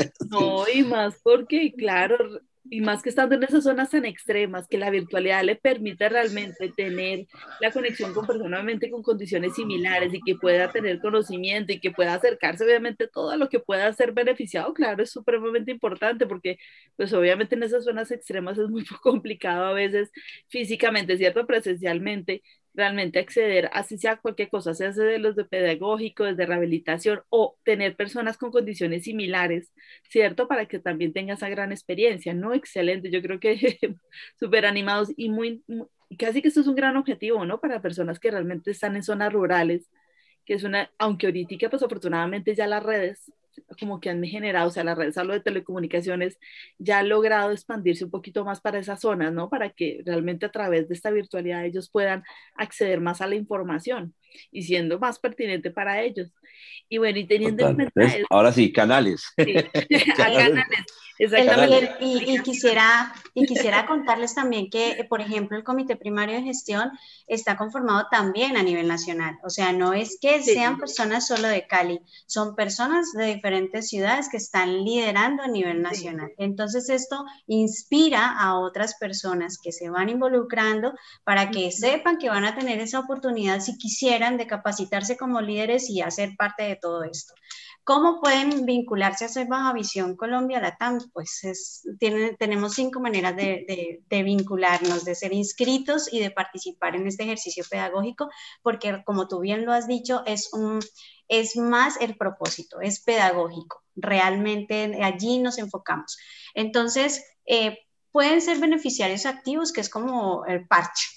No, y más porque, claro, y más que estando en esas zonas tan extremas, que la virtualidad le permite realmente tener la conexión con personas con condiciones similares y que pueda tener conocimiento y que pueda acercarse, obviamente, todo lo que pueda ser beneficiado, claro, es supremamente importante porque, pues, obviamente en esas zonas extremas es muy complicado a veces físicamente, ¿cierto? Presencialmente, realmente acceder, así sea cualquier cosa, sea de los de pedagógico, desde rehabilitación o tener personas con condiciones similares, ¿cierto? Para que también tenga esa gran experiencia, ¿no? Excelente, yo creo que súper animados y muy, muy, casi que esto es un gran objetivo, ¿no? Para personas que realmente están en zonas rurales, que es una, aunque ahorita pues afortunadamente ya las redes como que han generado, o sea, las redes, hablo de telecomunicaciones, ya han logrado expandirse un poquito más para esas zonas, ¿no? Para que realmente a través de esta virtualidad ellos puedan acceder más a la información y siendo más pertinente para ellos. Y bueno, y teniendo Total. en cuenta... Eso, ahora sí, canales. Sí, canales. Exactamente. Y, y, quisiera, y quisiera contarles también que, por ejemplo, el Comité Primario de Gestión está conformado también a nivel nacional. O sea, no es que sí. sean personas solo de Cali, son personas de diferentes ciudades que están liderando a nivel nacional. Sí. Entonces, esto inspira a otras personas que se van involucrando para que sepan que van a tener esa oportunidad, si quisieran, de capacitarse como líderes y hacer parte de todo esto. ¿Cómo pueden vincularse a Soy Baja Visión Colombia Latam? Pues es, tienen, tenemos cinco maneras de, de, de vincularnos, de ser inscritos y de participar en este ejercicio pedagógico, porque como tú bien lo has dicho, es, un, es más el propósito, es pedagógico. Realmente allí nos enfocamos. Entonces, eh, pueden ser beneficiarios activos, que es como el parche,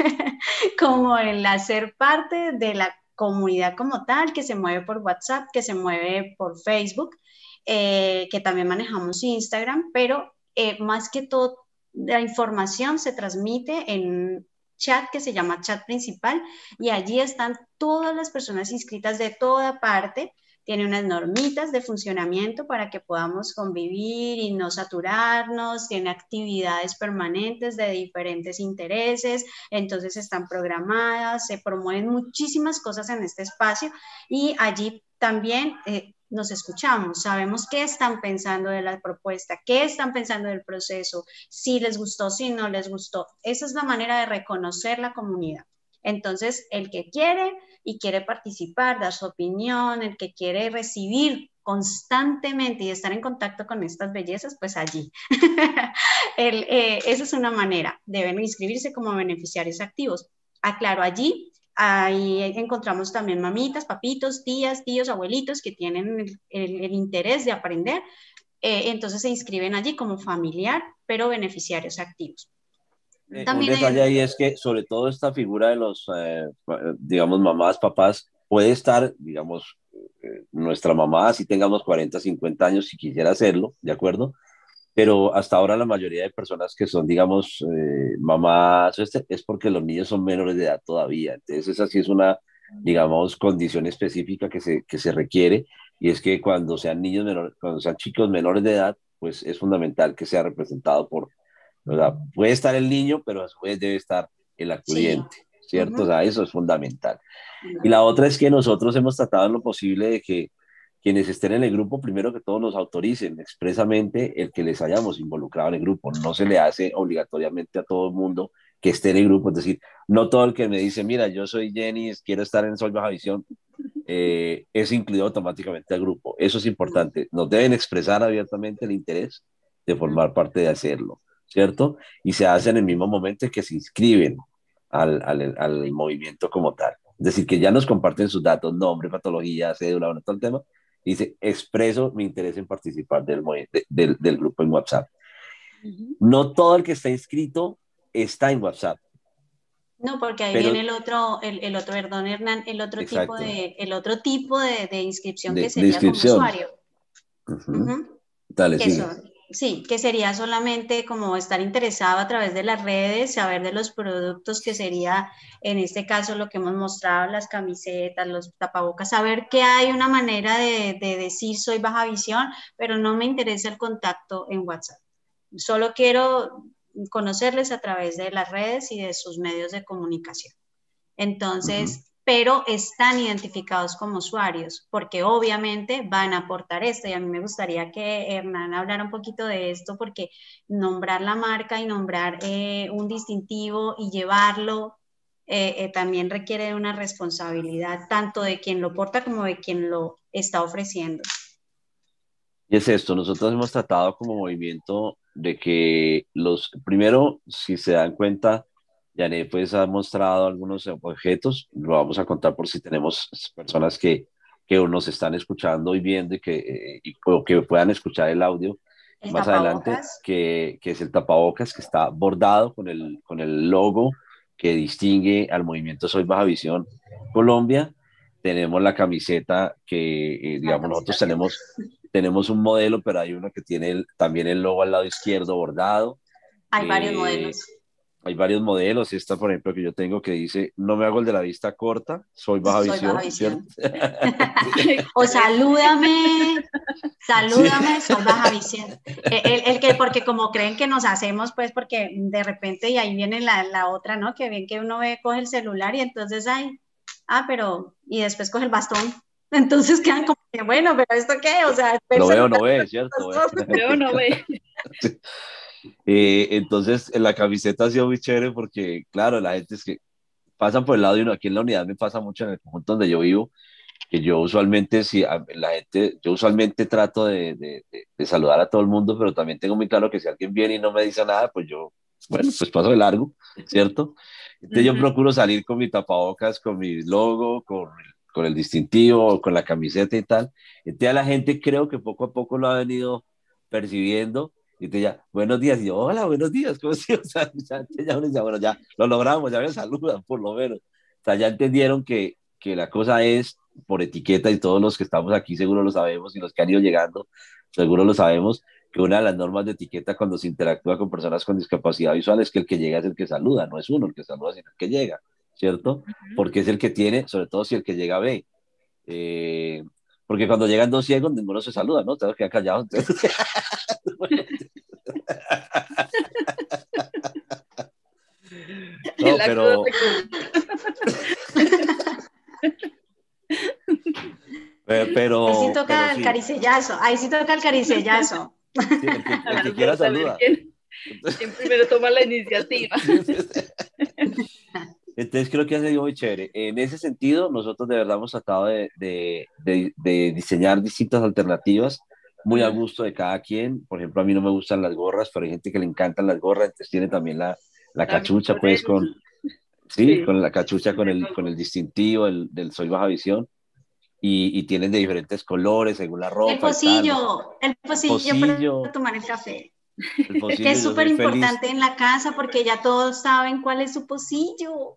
como el hacer parte de la comunidad como tal, que se mueve por WhatsApp, que se mueve por Facebook, eh, que también manejamos Instagram, pero eh, más que todo la información se transmite en un chat que se llama chat principal y allí están todas las personas inscritas de toda parte. Tiene unas normitas de funcionamiento para que podamos convivir y no saturarnos, tiene actividades permanentes de diferentes intereses, entonces están programadas, se promueven muchísimas cosas en este espacio y allí también eh, nos escuchamos, sabemos qué están pensando de la propuesta, qué están pensando del proceso, si les gustó, si no les gustó. Esa es la manera de reconocer la comunidad. Entonces, el que quiere y quiere participar, dar su opinión, el que quiere recibir constantemente y estar en contacto con estas bellezas, pues allí. el, eh, esa es una manera. Deben inscribirse como beneficiarios activos. Aclaro, allí ahí encontramos también mamitas, papitos, tías, tíos, abuelitos que tienen el, el, el interés de aprender. Eh, entonces se inscriben allí como familiar, pero beneficiarios activos. Eh, un También detalle hay, ahí es que sobre todo esta figura de los, eh, digamos, mamás, papás, puede estar, digamos, eh, nuestra mamá, si tengamos cuarenta cincuenta años, si quisiera hacerlo, ¿de acuerdo? Pero hasta ahora la mayoría de personas que son, digamos, eh, mamás, este, es porque los niños son menores de edad todavía. Entonces, esa sí es una, digamos, condición específica que se, que se requiere, y es que cuando sean niños menores, cuando sean chicos menores de edad, pues es fundamental que sea representado por, o sea, puede estar el niño, pero a su vez debe estar el sí. acudiente, ¿cierto? O Ujú. sea, eso es fundamental. Y la otra es que nosotros hemos tratado en lo posible de que quienes estén en el grupo, primero que todo, nos autoricen expresamente el que les hayamos involucrado en el grupo. No se le hace obligatoriamente a todo el mundo que esté en el grupo. Es decir, no todo el que me dice, mira, yo soy Jenny, quiero estar en Soy Baja Visión, eh, es incluido automáticamente al grupo. Eso es importante. Nos deben expresar abiertamente el interés de formar parte de hacerlo, ¿cierto? Y se hace en el mismo momento en que se inscriben al, al, al movimiento como tal. Es decir, que ya nos comparten sus datos, nombre, patología, cédula, bueno, todo el tema. Dice, expreso mi interés en participar del, de, del, del grupo en WhatsApp. Ujú. No todo el que está inscrito está en WhatsApp, No, porque ahí pero viene el otro, el, el otro, perdón, Hernán, el otro tipo exacto, de, el otro tipo de, de inscripción que de, de sería como inscripción. usuario. Uh-huh. Ujú. Dale, Que sigue. son, sí, que sería solamente como estar interesado a través de las redes, saber de los productos, que sería en este caso lo que hemos mostrado, las camisetas, los tapabocas, saber que hay una manera de, de decir soy baja visión, pero no me interesa el contacto en WhatsApp. Solo quiero conocerles a través de las redes y de sus medios de comunicación. Uh-huh. Entonces, pero están identificados como usuarios, porque obviamente van a aportar esto. Y a mí me gustaría que Hernán hablara un poquito de esto, porque nombrar la marca y nombrar eh, un distintivo y llevarlo eh, eh, también requiere una responsabilidad, tanto de quien lo porta como de quien lo está ofreciendo. Y es esto, nosotros hemos tratado como movimiento de que los, primero, si se dan cuenta, Janet pues ha mostrado algunos objetos, lo vamos a contar por si tenemos personas que, que nos están escuchando y viendo y que, eh, y, o que puedan escuchar el audio El más adelante, tapabocas. que, que es el tapabocas que está bordado con el, con el logo que distingue al movimiento Soy Baja Visión Colombia. Tenemos la camiseta que, eh, La digamos, nosotros felicitación. tenemos tenemos un modelo, pero hay uno que tiene el, también el logo al lado izquierdo bordado. Hay varios Eh, modelos. hay varios modelos. Esta, por ejemplo, que yo tengo que dice, no me hago el de la vista corta, soy baja Soy baja visión, ¿cierto? visión. O Excelente. salúdame, Sí. salúdame, soy baja visión. El, el, que, porque como creen que nos hacemos, pues, porque de repente, y ahí viene la, la otra, ¿no? Que ven que uno ve, coge el celular y entonces, ay, ah, pero, y después coge el bastón. Entonces quedan como que, bueno, pero ¿esto qué? O sea, ver Lo veo, celular no ve, con ¿cierto? bastón. Yo no ve. Eh, entonces, en la camiseta ha sido muy chévere porque, claro, la gente es que pasan por el lado de uno. Aquí en la unidad me pasa mucho en el conjunto donde yo vivo, que yo usualmente, si a- la gente, yo usualmente trato de, de, de- de saludar a todo el mundo, pero también tengo muy claro que si alguien viene y no me dice nada, pues yo, bueno, pues paso de largo, ¿cierto? Entonces yo Ujú. procuro salir con mi tapabocas, con mi logo, con, con el distintivo, con la camiseta y tal. Entonces a la gente creo que poco a poco lo ha venido percibiendo. Y te ya, buenos días, y yo, hola, buenos días, ¿cómo estás? O sea, ya, ya uno dice, bueno, ya lo logramos, ya me saludan, por lo menos. O sea, ya entendieron que, que la cosa es por etiqueta, y todos los que estamos aquí seguro lo sabemos, y los que han ido llegando seguro lo sabemos, que una de las normas de etiqueta cuando se interactúa con personas con discapacidad visual es que el que llega es el que saluda, no es uno el que saluda, sino el que llega, ¿cierto? Porque es el que tiene, sobre todo si el que llega ve. Eh, porque cuando llegan dos ciegos, ninguno se saluda, ¿no? Todos quedan callados. Entonces... no, La cosa pero, se complica. eh, Ahí sí pero, pero toca el sí, caricellazo, ahí sí toca el caricellazo. sí, el que, A el que quiera lanzarse a ver saluda. quién, quién primero toma la iniciativa. Sí, sí, sí. Entonces creo que ha sido muy chévere. En ese sentido, nosotros de verdad hemos tratado de, de, de, de diseñar distintas alternativas muy a Mm, gusto de cada quien. Por ejemplo, a mí no me gustan las gorras, pero hay gente que le encantan las gorras, entonces tiene también la, la también cachucha, con pues con, el, sí, sí, con la cachucha, con con el el, con logo. el distintivo el, del Soy Baja Visión, y, y tienen de diferentes colores según la El ropa y tal. pocillo, el El pocillo para pocillo, tomar el café. El Es que pocillo, es yo súper soy feliz. importante en la casa porque ya todos saben cuál es su pocillo.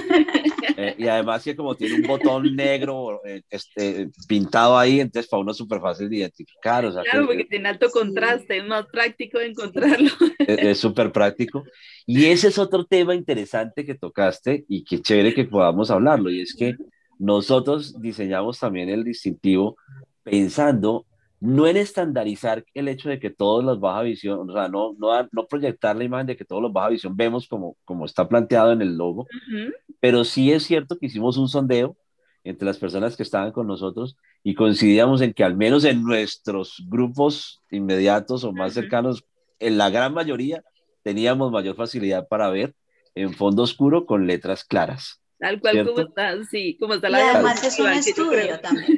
Eh, y además que como tiene un botón negro eh, este, pintado ahí, entonces para uno es súper fácil de identificar, o sea que Claro, porque eh, tiene alto Sí, contraste, es más práctico de sí. encontrarlo. es es súper práctico. Y ese es otro tema interesante que tocaste y qué chévere que podamos hablarlo, y es que nosotros diseñamos también el distintivo pensando no en estandarizar el hecho de que todos los baja visión, o sea, no, no, no proyectar la imagen de que todos los baja visión vemos como, como está planteado en el logo, Ujú, pero sí es cierto que hicimos un sondeo entre las personas que estaban con nosotros y coincidíamos en que al menos en nuestros grupos inmediatos o más ujú. cercanos, en la gran mayoría teníamos mayor facilidad para ver en fondo oscuro con letras claras, Tal cual como ¿cierto? está, sí, como está Y la Tal, además es un diapositiva, que yo creo. estudio también.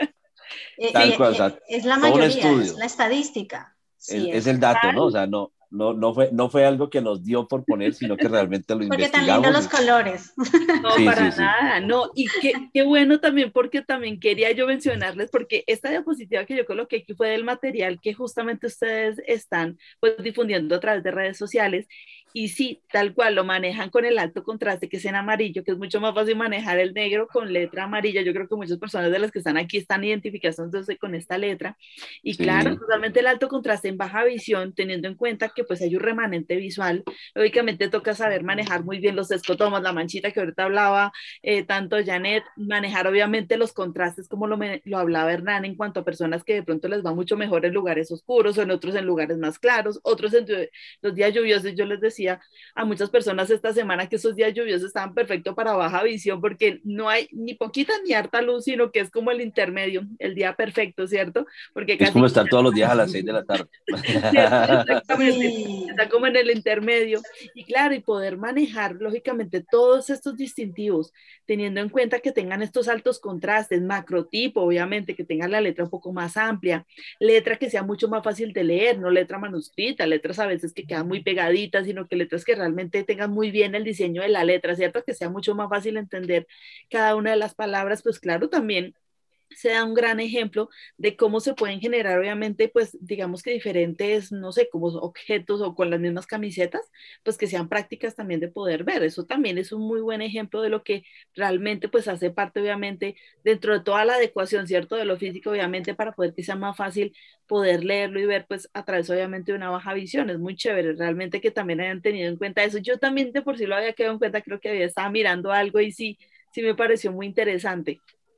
Eh, tal eh, Sí, cual, o eh, sea, es la fue un mayoría, es estudio, la estadística. es, Sí, es es. el dato, ¿no? O sea, no, no, no, fue, no fue algo que nos dio por poner, sino que realmente lo Porque tan lindos investigamos los y colores. no, sí, para sí, sí, nada, no, y qué, qué bueno también porque también quería yo mencionarles, porque esta diapositiva que yo coloqué aquí fue del material que justamente ustedes están pues difundiendo a través de redes sociales, y sí, tal cual, lo manejan con el alto contraste que es en amarillo, que es mucho más fácil manejar el negro con letra amarilla. Yo creo que muchas personas de las que están aquí están identificadas entonces con esta letra, y claro, sí. totalmente el alto contraste en baja visión, teniendo en cuenta que pues hay un remanente visual. Lógicamente toca saber manejar muy bien los escotomas, la manchita que ahorita hablaba eh, tanto Janet, manejar obviamente los contrastes como lo, me, lo hablaba Hernán en cuanto a personas que de pronto les va mucho mejor en lugares oscuros o en otros en lugares más claros, otros en los días lluviosos. Yo les decía a muchas personas esta semana que esos días lluviosos estaban perfectos para baja visión porque no hay ni poquita ni harta luz, sino que es como el intermedio, el día perfecto, ¿cierto? Porque Es casi como estar todos los días a las seis de la tarde. ¿cierto? Exactamente, Sí. está como en el intermedio. Y claro, y poder manejar lógicamente todos estos distintivos, teniendo en cuenta que tengan estos altos contrastes, macrotipo, obviamente, que tengan la letra un poco más amplia, letra que sea mucho más fácil de leer, no letra manuscrita, letras a veces que quedan muy pegaditas, sino que letras que realmente tengan muy bien el diseño de la letra, ¿cierto? Que sea mucho más fácil entender cada una de las palabras, pues claro, también se da un gran ejemplo de cómo se pueden generar, obviamente, pues digamos que diferentes, no sé, como objetos o con las mismas camisetas, pues que sean prácticas también de poder ver. Eso también es un muy buen ejemplo de lo que realmente pues hace parte, obviamente, dentro de toda la adecuación, ¿cierto? De lo físico, obviamente, para poder que sea más fácil poder leerlo y ver, pues a través, obviamente, de una baja visión. Es muy chévere, realmente que también hayan tenido en cuenta eso. Yo también de por sí lo había quedado en cuenta, creo que había estado mirando algo y sí, sí me pareció muy interesante.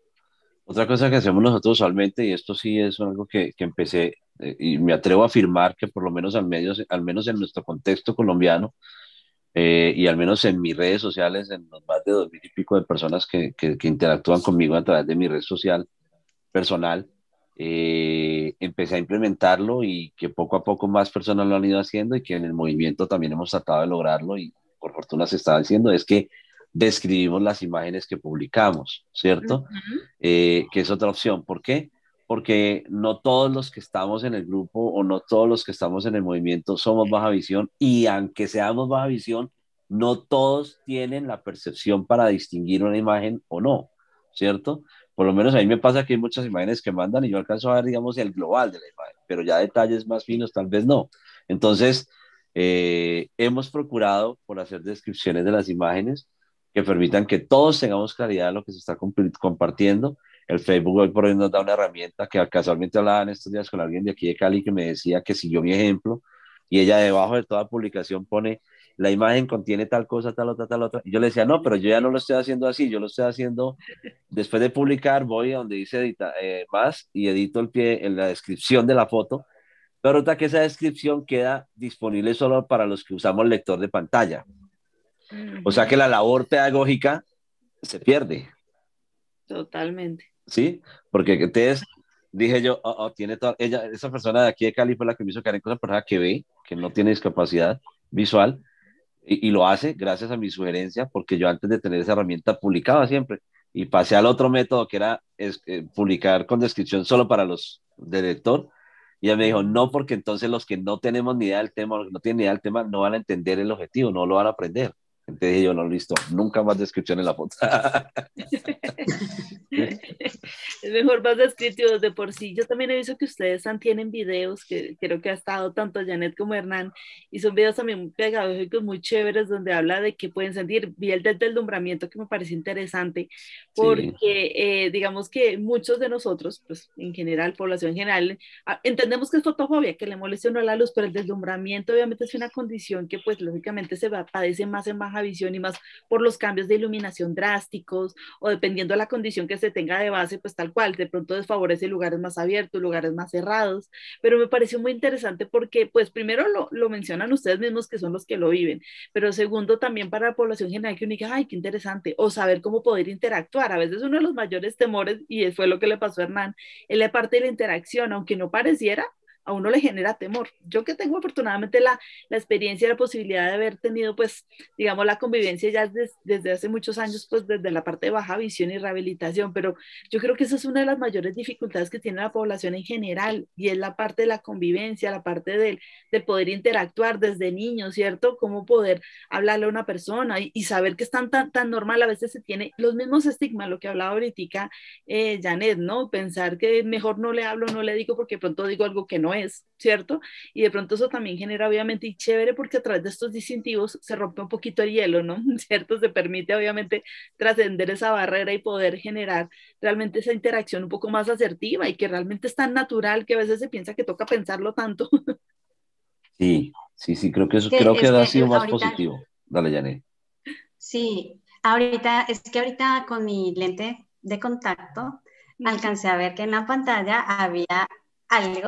Otra cosa que hacemos nosotros usualmente, y esto sí es algo que, que empecé, eh, y me atrevo a afirmar que por lo menos al, medio, al menos en nuestro contexto colombiano, eh, y al menos en mis redes sociales, en los más de dos mil y pico de personas que, que, que interactúan conmigo a través de mi red social personal, eh, empecé a implementarlo y que poco a poco más personas lo han ido haciendo y que en el movimiento también hemos tratado de lograrlo y por fortuna se está haciendo, es que describimos las imágenes que publicamos, Uh ¿cierto? -huh. Eh, que es otra opción. ¿Por qué? Porque no todos los que estamos en el grupo o no todos los que estamos en el movimiento somos baja visión, y aunque seamos baja visión, no todos tienen la percepción para distinguir una imagen o no, ¿cierto? Por lo menos a mí me pasa que hay muchas imágenes que mandan y yo alcanzo a ver, digamos, el global de la imagen, pero ya detalles más finos tal vez no. Entonces, eh, hemos procurado por hacer descripciones de las imágenes que permitan que todos tengamos claridad de lo que se está comp compartiendo. El Facebook hoy por hoy nos da una herramienta que casualmente hablaba en estos días con alguien de aquí de Cali que me decía que siguió mi ejemplo, y ella debajo de toda publicación pone: la imagen contiene tal cosa, tal otra, tal otra. Y yo le decía, no, pero yo ya no lo estoy haciendo así, yo lo estoy haciendo después de publicar, voy a donde dice edita, eh, más y edito el pie en la descripción de la foto, pero resulta que esa descripción queda disponible solo para los que usamos lector de pantalla. Uh O sea -huh. que la labor pedagógica se pierde, Totalmente. ¿sí? Porque entonces dije yo, oh, oh, tiene toda, ella, esa persona de aquí de Cali fue la que me hizo caer en cosas, persona que ve, que no tiene discapacidad visual, y, y lo hace gracias a mi sugerencia, porque yo antes de tener esa herramienta publicaba siempre, y pasé al otro método que era es, eh, publicar con descripción solo para los de lector, y ella me dijo, no, porque entonces los que no tenemos ni idea del tema, los que no tienen ni idea del tema, no van a entender el objetivo, no lo van a aprender. Entonces dije yo, no, listo, nunca más descripción en la foto. Es mejor más descriptivos de por sí. Yo también he visto que ustedes tienen videos, que creo que ha estado tanto Janet como Hernán, y son videos también muy pedagógicos, muy chéveres, donde habla de qué pueden sentir. Vi el del deslumbramiento que me parece interesante, porque Sí, eh, digamos que muchos de nosotros, pues en general, población en general, a- entendemos que es fotofobia, que le moleste o no la luz, pero el deslumbramiento obviamente es una condición que pues lógicamente se va, padece más en baja visión y más por los cambios de iluminación drásticos o dependiendo de la condición que se tenga de base, pues tal cual, de pronto desfavorece lugares más abiertos, lugares más cerrados, pero me pareció muy interesante porque pues primero lo, lo mencionan ustedes mismos que son los que lo viven, pero segundo también para la población general que uno diga, ay, qué interesante, o saber cómo poder interactuar, a veces uno de los mayores temores, y fue lo que le pasó a Hernán, es la parte de la interacción, aunque no pareciera, a uno le genera temor. Yo que tengo afortunadamente la, la experiencia y la posibilidad de haber tenido, pues, digamos, la convivencia ya des, desde hace muchos años, pues, desde la parte de baja visión y rehabilitación, pero yo creo que esa es una de las mayores dificultades que tiene la población en general, y es la parte de la convivencia, la parte del, del poder interactuar desde niños, ¿cierto? Cómo poder hablarle a una persona y, y saber que es tan, tan, tan normal, a veces se tiene los mismos estigmas, lo que hablaba ahorita eh, Janet, ¿no? Pensar que mejor no le hablo, no le digo porque de pronto digo algo que no es, ¿cierto? Y de pronto eso también genera obviamente y chévere porque a través de estos distintivos se rompe un poquito el hielo, ¿no? ¿Cierto? Se permite obviamente trascender esa barrera y poder generar realmente esa interacción un poco más asertiva y que realmente es tan natural que a veces se piensa que toca pensarlo tanto. sí, sí, sí, creo que Es eso, que, creo que es ha que sido eh, más ahorita, positivo. Dale, Janet. sí, ahorita, es que ahorita con mi lente de contacto alcancé a ver que en la pantalla había algo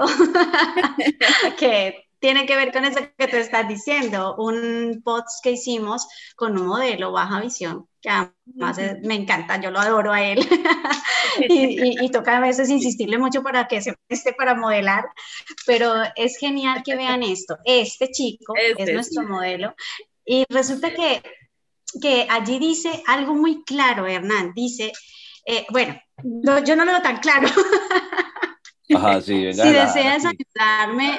que tiene que ver con eso que tú estás diciendo, un post que hicimos con un modelo baja visión, que además es- me encanta, yo lo adoro a él, y, y, y toca a veces insistirle mucho para que se preste para modelar, pero es genial que vean esto. Este chico es Este, nuestro sí. modelo y resulta que, que allí dice algo muy claro, Hernán, dice, eh, bueno, no, yo no lo veo tan claro. Ajá, sí, venga Si a relajar deseas aquí. ayudarme,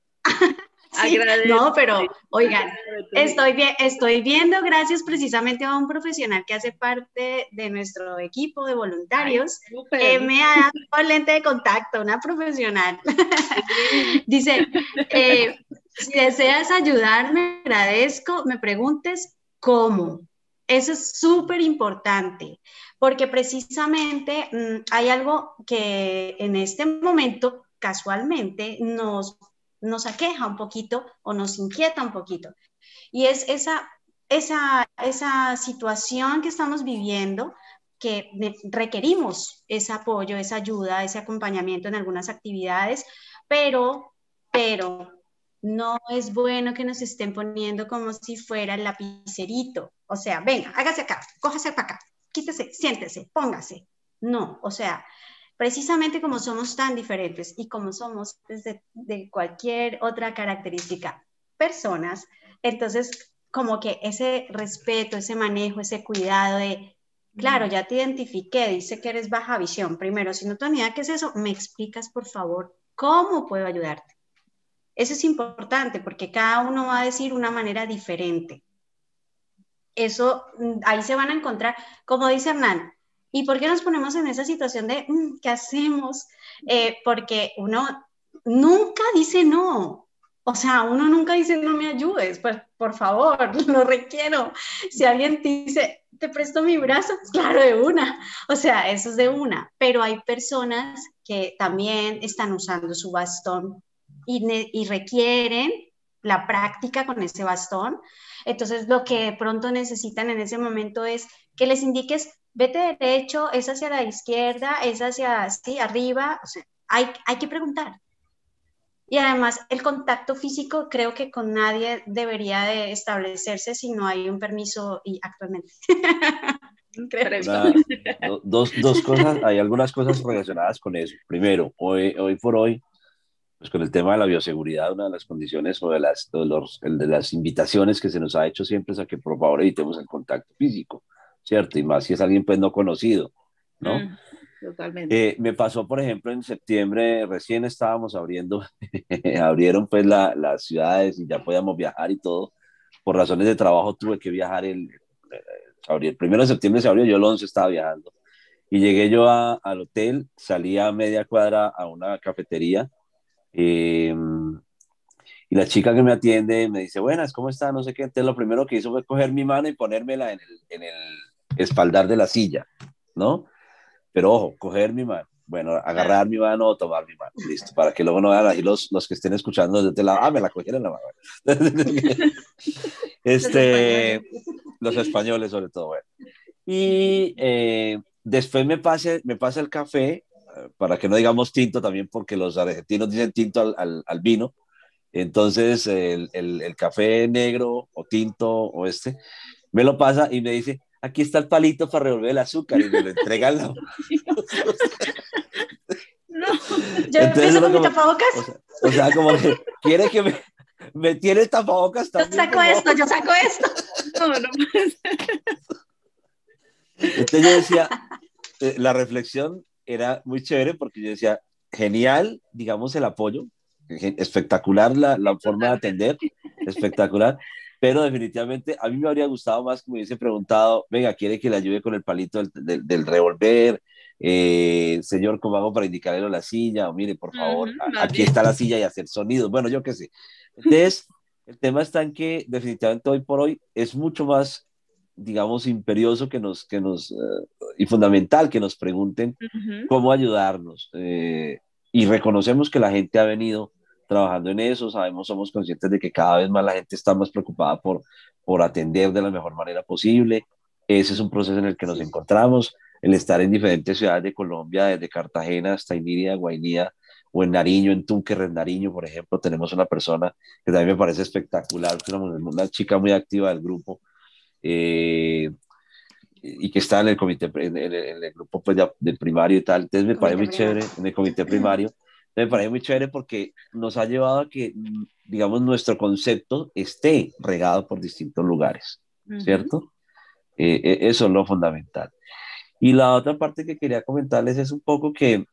sí, Agradezco. no, pero oigan, Sí. estoy, vi estoy viendo, gracias precisamente a un profesional que hace parte de nuestro equipo de Ay, voluntarios, súper. que me ha dado lente de contacto, una profesional. Sí. Dice, eh, si deseas ayudarme, agradezco, me preguntes cómo. Eso es súper importante, porque precisamente mmm, hay algo que en este momento casualmente nos, nos aqueja un poquito o nos inquieta un poquito. Y es esa, esa, esa situación que estamos viviendo que requerimos ese apoyo, esa ayuda, ese acompañamiento en algunas actividades, pero, pero no es bueno que nos estén poniendo como si fuera el lapicerito. O sea, venga, hágase acá, cójase para acá, quítese, siéntese, póngase. No, o sea, precisamente como somos tan diferentes y como somos desde de cualquier otra característica, personas, entonces como que ese respeto, ese manejo, ese cuidado de, claro, ya te identifiqué, dice que eres baja visión. Primero, si no tengo ni idea qué es eso, me explicas por favor cómo puedo ayudarte. Eso es importante porque cada uno va a decir una manera diferente. Eso, ahí se van a encontrar, como dice Hernán, ¿y por qué nos ponemos en esa situación de, mmm, ¿qué hacemos? Eh, porque uno nunca dice no. O sea, uno nunca dice, no me ayudes, pues por favor, lo requiero. Si alguien te dice, te presto mi brazo, claro, de una. O sea, eso es de una. Pero hay personas que también están usando su bastón y, y requieren la práctica con ese bastón. Entonces, lo que de pronto necesitan en ese momento es que les indiques, vete derecho, es hacia la izquierda, es hacia sí, arriba. O sea, hay, hay que preguntar. Y además, el contacto físico creo que con nadie debería de establecerse si no hay un permiso y actualmente. Una, do, dos, dos cosas, hay algunas cosas relacionadas con eso. Primero, hoy, hoy por hoy, pues con el tema de la bioseguridad, una de las condiciones o de las, de los, el de las invitaciones que se nos ha hecho siempre es a que por favor evitemos el contacto físico, ¿cierto? Y más si es alguien pues no conocido, ¿no? Mm, totalmente. Eh, me pasó, por ejemplo, en septiembre, recién estábamos abriendo, abrieron pues la, las ciudades y ya podíamos viajar y todo. Por razones de trabajo tuve que viajar el, el, el primero de septiembre se abrió, yo el once estaba viajando. Y llegué yo a, al hotel, salí a media cuadra a una cafetería. eh, y la chica que me atiende me dice, buenas, ¿cómo está? No sé qué. Entonces lo primero que hizo fue coger mi mano y ponérmela en el, en el espaldar de la silla, ¿no? Pero ojo, coger mi mano. Bueno, Claro. agarrar mi mano o tomar mi mano, listo, para que luego no vean ahí los, los que estén escuchando desde este lado, ah, me la cogieron en la mano. Los españoles. Este, los españoles sobre todo, bueno. Y eh, después me, pase, me pasa el café, eh, para que no digamos tinto también, porque los argentinos dicen tinto al, al, al vino. Entonces, el, el, el café negro o tinto o este, me lo pasa y me dice, aquí está el palito para revolver el azúcar y me lo entrega al lado. No, Yo Entonces empiezo uno con mi como, tapabocas. o sea, o sea, como que quiere que me, me tiene tapabocas Yo también, saco por esto, favor. yo saco esto. no, no puede ser. Entonces yo decía, eh, la reflexión era muy chévere porque yo decía, genial, digamos, el apoyo, ge- espectacular la, Sí, la forma de totalmente. atender, espectacular, pero definitivamente a mí me habría gustado más que me hubiese preguntado, venga, ¿quiere que le ayude con el palito del, del, del revolver? Eh, señor, ¿cómo hago para indicarle la silla? O mire, por favor, Ujú, a- más aquí bien. está la silla y hacer sonidos. Bueno, yo qué sé. Entonces, el tema está en que definitivamente hoy por hoy es mucho más, digamos, imperioso que nos, que nos eh, y fundamental que nos pregunten Ujú, cómo ayudarnos. Eh, y reconocemos que la gente ha venido trabajando en eso, sabemos, somos conscientes de que cada vez más la gente está más preocupada por, por atender de la mejor manera posible. Ese es un proceso en el que nos Sí. encontramos, el estar en diferentes ciudades de Colombia, desde Cartagena hasta Inírida, Guainía, o en Nariño, en Tunque, Nariño, por ejemplo, tenemos una persona que también me parece espectacular, una, una chica muy activa del grupo, eh, y que está en el comité, en, en, en el grupo pues, de, de, primario y tal. Entonces me parece Comité muy primario. chévere en el comité primario. Me parece muy chévere porque nos ha llevado a que, digamos, nuestro concepto esté regado por distintos lugares, ujú. ¿cierto? Eh, eh, eso es lo fundamental. Y la otra parte que quería comentarles es un poco que,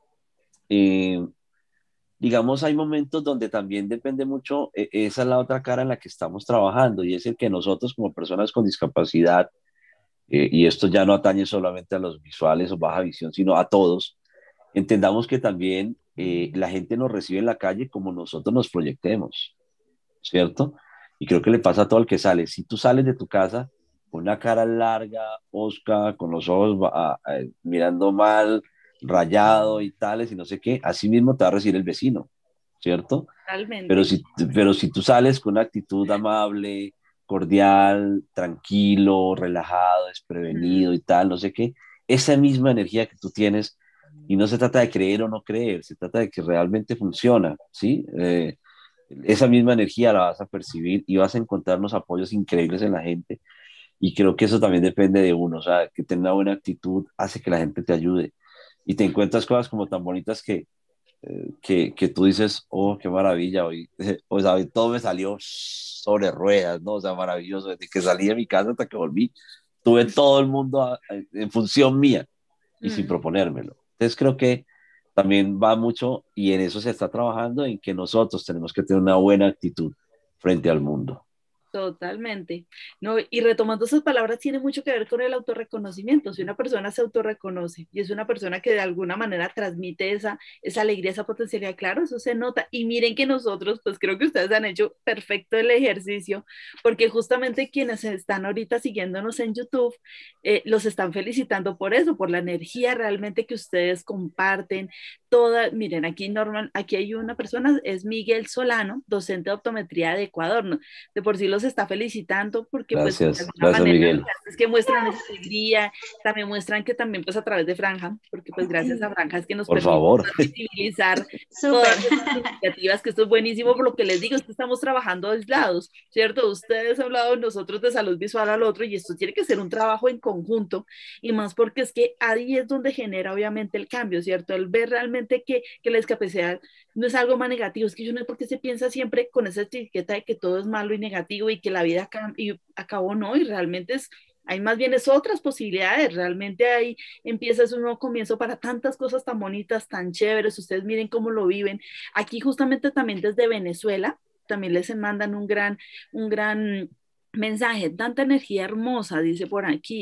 eh, digamos, hay momentos donde también depende mucho, eh, esa es la otra cara en la que estamos trabajando, y es el que nosotros como personas con discapacidad, eh, y esto ya no atañe solamente a los visuales o baja visión, sino a todos, entendamos que también eh, la gente nos recibe en la calle como nosotros nos proyectemos, ¿cierto? Y creo que le pasa a todo el que sale. Si tú sales de tu casa con una cara larga, osca, con los ojos a, a, mirando mal, rayado y tales, y no sé qué, así mismo te va a recibir el vecino, ¿cierto? Pero Totalmente. si, pero si tú sales con una actitud amable, cordial, tranquilo, relajado, desprevenido y tal, no sé qué, esa misma energía que tú tienes, y no se trata de creer o no creer, se trata de que realmente funciona, ¿sí? Eh, esa misma energía la vas a percibir y vas a encontrar unos apoyos increíbles en la gente. Y creo que eso también depende de uno, o sea, que tener una buena actitud hace que la gente te ayude. Y te encuentras cosas como tan bonitas que, eh, que, que tú dices, oh, qué maravilla, hoy, o sea, hoy todo me salió sobre ruedas, ¿no? O sea, maravilloso, desde que salí de mi casa hasta que volví, tuve todo el mundo a- a- en función mía y sin Mm. proponérmelo. Entonces creo que también va mucho y en eso se está trabajando, en que nosotros tenemos que tener una buena actitud frente al mundo. Totalmente. No, y retomando esas palabras, tiene mucho que ver con el autorreconocimiento. Si una persona se autorreconoce y es una persona que de alguna manera transmite esa, esa alegría, esa potencialidad, claro, eso se nota. Y miren que nosotros, pues creo que ustedes han hecho perfecto el ejercicio, porque justamente quienes están ahorita siguiéndonos en YouTube, eh, los están felicitando por eso, por la energía realmente que ustedes comparten. Toda, miren, aquí normal, aquí hay una persona, es Miguel Solano, docente de optometría de Ecuador, ¿no? De por sí los está felicitando porque pues de Gracias, alguna gracias manera Miguel. es que muestran esa alegría, también muestran que también pues a través de Franja, porque pues gracias a Franja es que nos Por permite favor. visibilizar Súper. todas estas iniciativas, que esto es buenísimo por lo que les digo, es que estamos trabajando aislados, ¿cierto? Ustedes han hablado nosotros de salud visual al otro y esto tiene que ser un trabajo en conjunto y más porque es que ahí es donde genera obviamente el cambio, ¿cierto? El ver realmente que, que la discapacidad no es algo más negativo, es que yo no sé por qué se piensa siempre con esa etiqueta de que todo es malo y negativo y que la vida acá, y acabó, no, y realmente es, hay más bien es otras posibilidades, realmente ahí empieza es un nuevo comienzo para tantas cosas tan bonitas, tan chéveres, ustedes miren cómo lo viven, aquí justamente también desde Venezuela, también les mandan un gran, un gran mensaje, tanta energía hermosa, dice por aquí,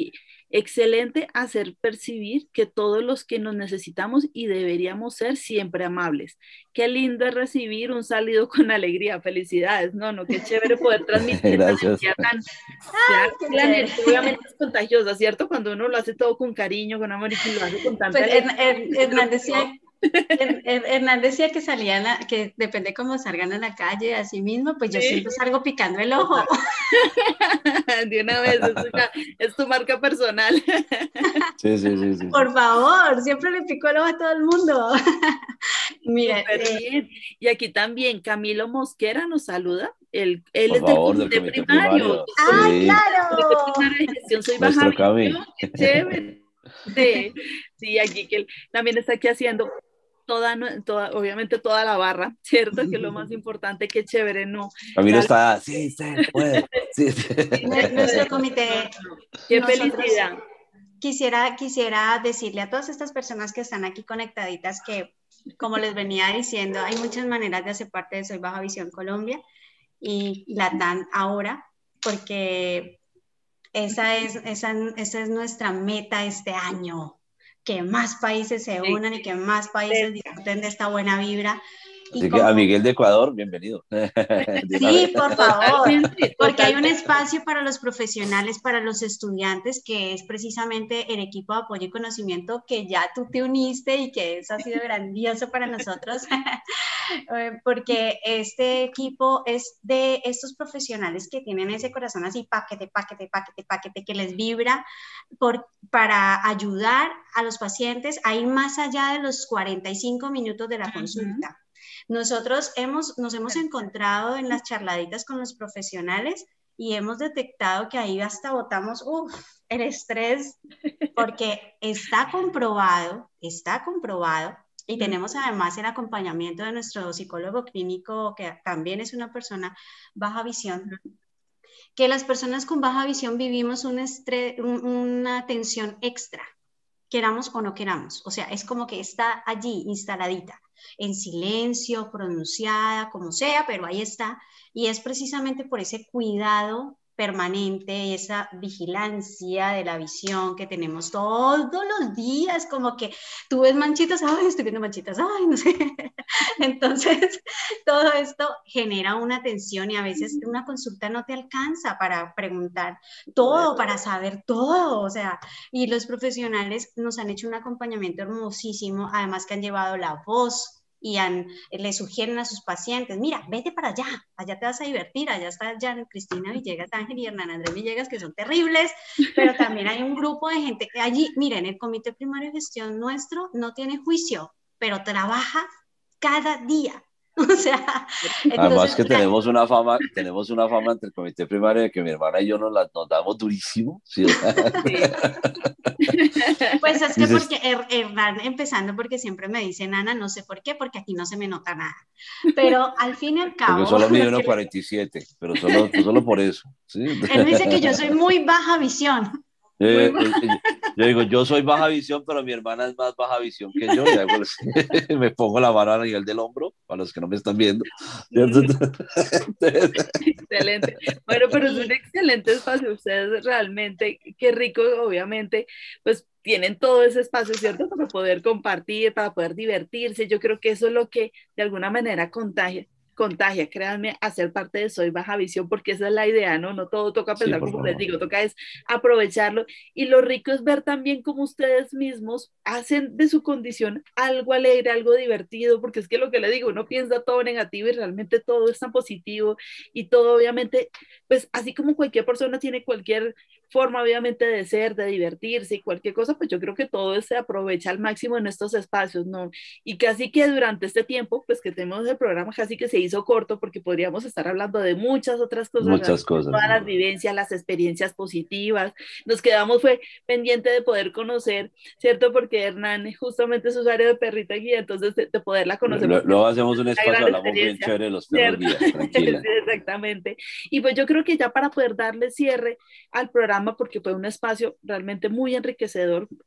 Excelente hacer percibir que todos los que nos necesitamos y deberíamos ser siempre amables. Qué lindo es recibir un saludo con alegría, felicidades. No, no, qué chévere poder transmitir esa Gracias. energía tan, Ay, qué la chévere. energía obviamente es contagiosa, ¿cierto? Cuando uno lo hace todo con cariño, con amor y que lo hace con tanta Pues Hern- alegría. Hern- Hernán decía, Her- Her- Hernán decía que salían, a- que depende cómo salgan a la calle, así mismo, pues yo Sí. siempre salgo picando el ojo. De una vez, es, ya- es tu marca personal. Sí, sí, sí, sí. Por favor, siempre le pico el ojo a todo el mundo. Mira, Súper eh, bien. Y aquí también Camilo Mosquera nos saluda. Él, él Por es del favor, del comité comité primario. primario. ¡ay, Sí, Comité claro! primario de gestión Soy Baja nuestro Cami. Visión. Qué chévere. Sí, aquí que él también está aquí haciendo toda, nue- toda, obviamente toda la barra, ¿cierto? Que es lo más importante, qué chévere, ¿no? Camilo La- está, sí, se puede. Sí, sí. Nue- Nuestro comité, No, no, qué nosotros felicidad. quisiera, quisiera decirle a todas estas personas que están aquí conectaditas que, como les venía diciendo, hay muchas maneras de hacer parte de Soy Baja Visión Colombia y Latam ahora, porque esa es, esa, esa es nuestra meta este año, que más países se Sí. unan y que más países disfruten de esta buena vibra. Y Así que a como- Miguel de Ecuador, bienvenido. De una Sí, vez. por favor, Totalmente, porque hay un totalmente. espacio para los profesionales, para los estudiantes, que es precisamente el equipo de apoyo y conocimiento que ya tú te uniste y que eso ha sido grandioso para nosotros, Eh, porque este equipo es de estos profesionales que tienen ese corazón así, paquete, paquete, paquete, paquete, que les vibra por, para ayudar a los pacientes a ir más allá de los cuarenta y cinco minutos de la consulta. Nosotros hemos, nos hemos encontrado en las charladitas con los profesionales y hemos detectado que ahí hasta botamos uf, el estrés, porque está comprobado, está comprobado, y tenemos además el acompañamiento de nuestro psicólogo clínico, que también es una persona baja visión, que las personas con baja visión vivimos un estrés, un, una tensión extra, queramos o no queramos. O sea, es como que está allí instaladita, en silencio, pronunciada, como sea, pero ahí está. Y es precisamente por ese cuidado permanente y esa vigilancia de la visión que tenemos todos los días, como que tú ves manchitas, ay, estoy viendo manchitas, ay, no sé. Entonces, todo esto genera una tensión y a veces una consulta no te alcanza para preguntar todo, para saber todo, o sea, y los profesionales nos han hecho un acompañamiento hermosísimo, además que han llevado la voz y han, le sugieren a sus pacientes, mira, vete para allá, allá te vas a divertir, allá está Jan, Cristina Villegas, Ángel y Hernán Andrés Villegas, que son terribles, pero también hay un grupo de gente que allí, miren, el comité primario de gestión nuestro no tiene juicio, pero trabaja cada día. O sea, Además entonces, que tenemos una fama, tenemos una fama entre el comité primario de que mi hermana y yo nos, la, nos damos durísimo. ¿Sí? pues es que Dices, porque Hernán, empezando porque siempre me dice Ana, no sé por qué, porque aquí no se me nota nada. Pero al fin y al cabo. porque solo mide lo uno que le- cuarenta y siete, pero solo, pues solo por eso. ¿Sí? Él me dice que yo soy muy baja visión. Yo, Muy yo- baja. yo- yo digo, yo soy baja visión, pero mi hermana es más baja visión que yo. Y hago así, me pongo la mano a nivel del hombro, para los que no me están viendo. ¿Cierto? Entonces, Excelente. Bueno, pero es un Y excelente espacio. Ustedes realmente, qué rico, obviamente, pues tienen todo ese espacio, ¿cierto? Para poder compartir, para poder divertirse. Yo creo que eso es lo que de alguna manera contagia. Contagia, créanme, hacer parte de Soy Baja Visión, porque esa es la idea, ¿no? No todo toca sí, pensar por como les favor. digo, toca es aprovecharlo. Y lo rico es ver también cómo ustedes mismos hacen de su condición algo alegre, algo divertido, porque es que lo que le digo, uno piensa todo negativo y realmente todo es tan positivo y todo obviamente, pues así como cualquier persona tiene cualquier forma obviamente de ser, de divertirse y cualquier cosa, pues yo creo que todo se aprovecha al máximo en estos espacios, ¿no? Y casi que durante este tiempo, pues que tenemos el programa, casi que se hizo corto porque podríamos estar hablando de muchas otras cosas, Muchas cosas. todas Sí. las vivencias, las experiencias positivas. Nos quedamos fue pendiente de poder conocer, ¿cierto? Porque Hernán justamente es usuario de Perrita Guía, entonces de, de poderla conocer. Luego, luego hacemos un Una espacio, gran hablamos bien experiencia, chévere de los perros ¿cierto? guías, tranquila. Sí, exactamente. Y pues yo creo que ya para poder darle cierre al programa, porque fue un espacio realmente muy enriquecedor,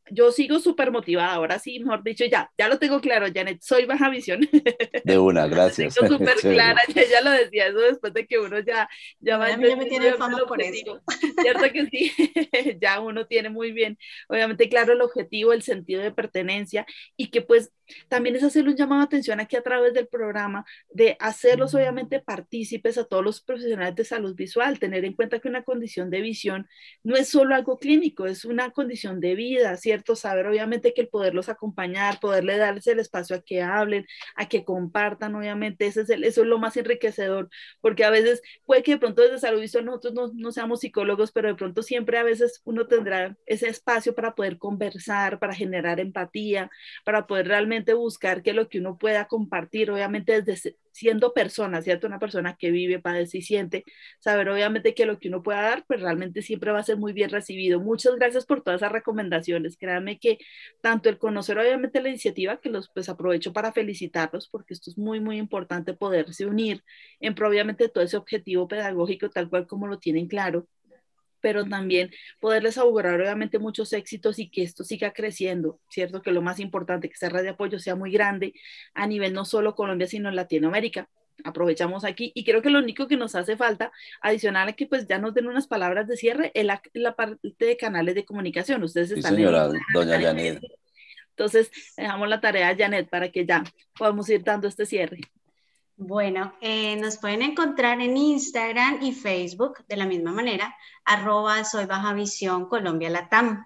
yo sigo súper motivada, ahora sí, mejor dicho, ya, ya lo tengo claro, Janet, soy baja visión. De una, gracias. Sigo súper Chévere. clara, ya ella lo decía, eso después de que uno ya, ya No, va a mí ya me entendiendo tienen obviamente el fama por eso. objetivo, ¿cierto que sí? Ya uno tiene muy bien, obviamente claro el objetivo, el sentido de pertenencia y que pues también es hacerle un llamado de atención aquí a través del programa, de hacerlos obviamente partícipes a todos los profesionales de salud visual, tener en cuenta que una condición de visión no es solo algo clínico, es una condición de vida, ¿cierto? Saber obviamente que el poderlos acompañar, poderle darles el espacio a que hablen, a que compartan, obviamente, ese es el, eso es lo más enriquecedor, porque a veces puede que de pronto desde salud visual nosotros no, no seamos psicólogos, pero de pronto siempre a veces uno tendrá ese espacio para poder conversar, para generar empatía, para poder realmente buscar que lo que uno pueda compartir, obviamente desde siendo persona, ¿cierto? Una persona que vive, padece y siente, saber obviamente que lo que uno pueda dar, pues realmente siempre va a ser muy bien recibido. Muchas gracias por todas esas recomendaciones. Créanme que tanto el conocer obviamente la iniciativa, que los pues aprovecho para felicitarlos, porque esto es muy, muy importante poderse unir en pro obviamente todo ese objetivo pedagógico tal cual como lo tienen claro, pero también poderles augurar obviamente muchos éxitos y que esto siga creciendo, ¿cierto? Que lo más importante, que esta red de apoyo sea muy grande a nivel no solo Colombia, sino en Latinoamérica. Aprovechamos aquí y creo que lo único que nos hace falta, adicional a que pues ya nos den unas palabras de cierre, es la, la parte de canales de comunicación. Ustedes Sí, están en señora, Instagram, doña están en Janet. Facebook. Entonces, dejamos la tarea a Janet para que ya podamos ir dando este cierre. Bueno, eh, nos pueden encontrar en Instagram y Facebook de la misma manera, arroba soy baja visión Colombia Latam.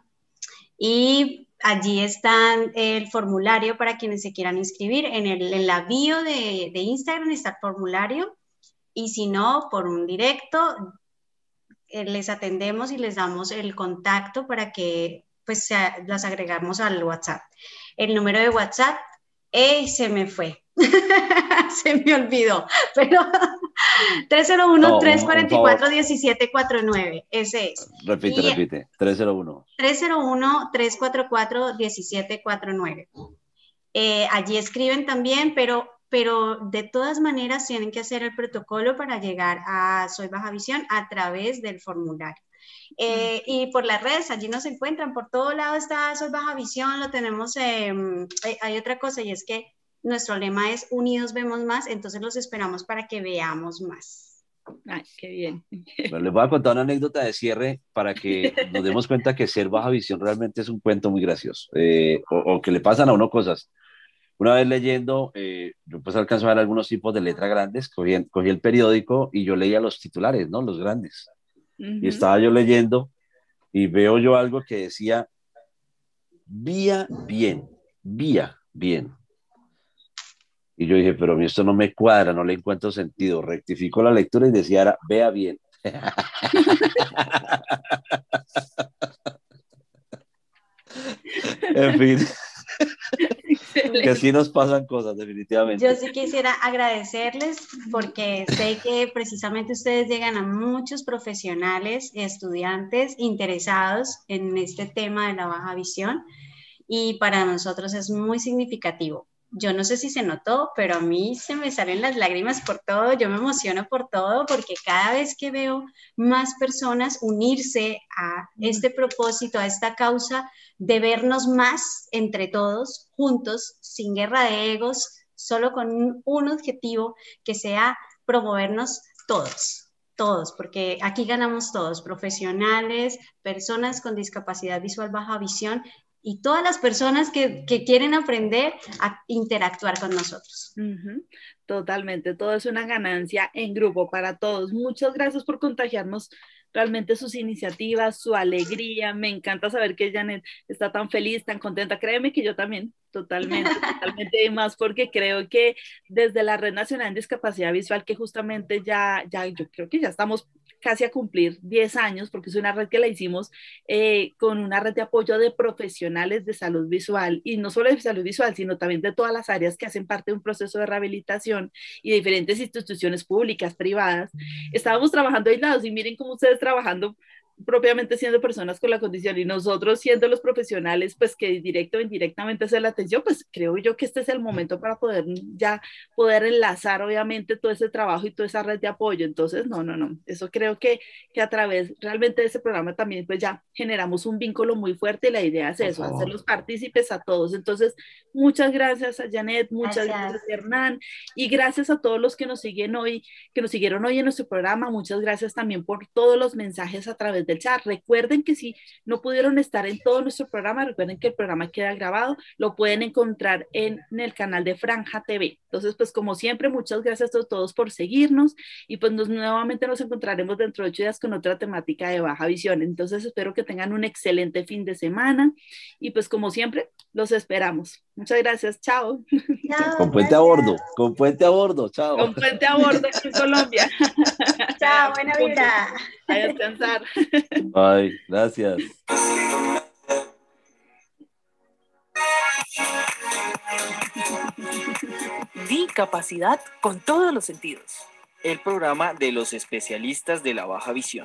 Y allí está el formulario para quienes se quieran inscribir. En, el, en la bio de, de Instagram está el formulario y si no, por un directo, eh, les atendemos y les damos el contacto para que pues se, las agregamos al WhatsApp. El número de WhatsApp, eh, se me fue. Se me olvidó, pero tres cero uno, tres cuatro cuatro, uno siete cuatro nueve, ese es. Repite, y repite, tres cero uno. tres cero uno, tres cuatro cuatro, uno siete cuatro nueve. Eh, allí escriben también, pero, pero de todas maneras tienen que hacer el protocolo para llegar a Soy Baja Visión a través del formulario. Eh, y por las redes, allí nos encuentran, por todo lado está Soy Baja Visión, lo tenemos, eh, hay otra cosa y es que nuestro lema es unidos vemos más, entonces los esperamos para que veamos más. Ay, qué bien. Bueno, les voy a contar una anécdota de cierre para que nos demos cuenta que ser baja visión realmente es un cuento muy gracioso, eh, o, o que le pasan a uno cosas. Una vez leyendo, eh, yo pues alcanzo a ver algunos tipos de letras grandes, cogí, cogí el periódico y yo leía los titulares, ¿no? Los grandes. Uh-huh. Y estaba yo leyendo y veo yo algo que decía, vía bien, vía bien. Y yo dije, pero a mí esto no me cuadra, no le encuentro sentido. Rectifico la lectura y decía, era, vea bien. En fin. Que así nos pasan cosas, definitivamente. Yo sí quisiera agradecerles porque sé que precisamente ustedes llegan a muchos profesionales y estudiantes interesados en este tema de la baja visión y para nosotros es muy significativo. Yo no sé si se notó, pero a mí se me salen las lágrimas por todo, yo me emociono por todo, porque cada vez que veo más personas unirse a este propósito, a esta causa de vernos más entre todos, juntos, sin guerra de egos, solo con un, un objetivo que sea promovernos todos, todos, porque aquí ganamos todos, profesionales, personas con discapacidad visual, baja visión, y todas las personas que, que quieren aprender a interactuar con nosotros. Uh-huh. Totalmente, todo es una ganancia en grupo para todos. Muchas gracias por contagiarnos realmente sus iniciativas, su alegría. Me encanta saber que Janet está tan feliz, tan contenta. Créeme que yo también, totalmente, totalmente, y más porque creo que desde la Red Nacional de Discapacidad Visual, que justamente ya, ya yo creo que ya estamos casi a cumplir diez años, porque es una red que la hicimos eh, con una red de apoyo de profesionales de salud visual, y no solo de salud visual, sino también de todas las áreas que hacen parte de un proceso de rehabilitación y de diferentes instituciones públicas, privadas. Estábamos trabajando aislados y miren cómo ustedes trabajando propiamente siendo personas con la condición y nosotros siendo los profesionales, pues que directo o indirectamente hacen la atención, pues creo yo que este es el momento para poder ya poder enlazar obviamente todo ese trabajo y toda esa red de apoyo. Entonces, no, no, no, eso creo que, que a través realmente de ese programa también pues ya generamos un vínculo muy fuerte y la idea es eso, hacerlos partícipes a todos. Entonces, muchas gracias a Janet, muchas gracias, gracias Hernán, y gracias a todos los que nos siguen hoy, que nos siguieron hoy en nuestro programa. Muchas gracias también por todos los mensajes a través del chat. Recuerden que si no pudieron estar en todo nuestro programa, recuerden que el programa queda grabado, lo pueden encontrar en, en el canal de Franja T V. Entonces, pues como siempre, muchas gracias a todos por seguirnos y pues nos, nuevamente nos encontraremos dentro de ocho días con otra temática de baja visión. Entonces, espero que tengan un excelente fin de semana y pues como siempre, los esperamos. Muchas gracias. Chao. Chao, con puente gracias. a bordo, con puente a bordo. Chao. Con puente a bordo aquí en Colombia. Chao, buena vibra. A descansar. Bye, gracias. Discapacidad con todos los sentidos. El programa de los especialistas de la baja visión.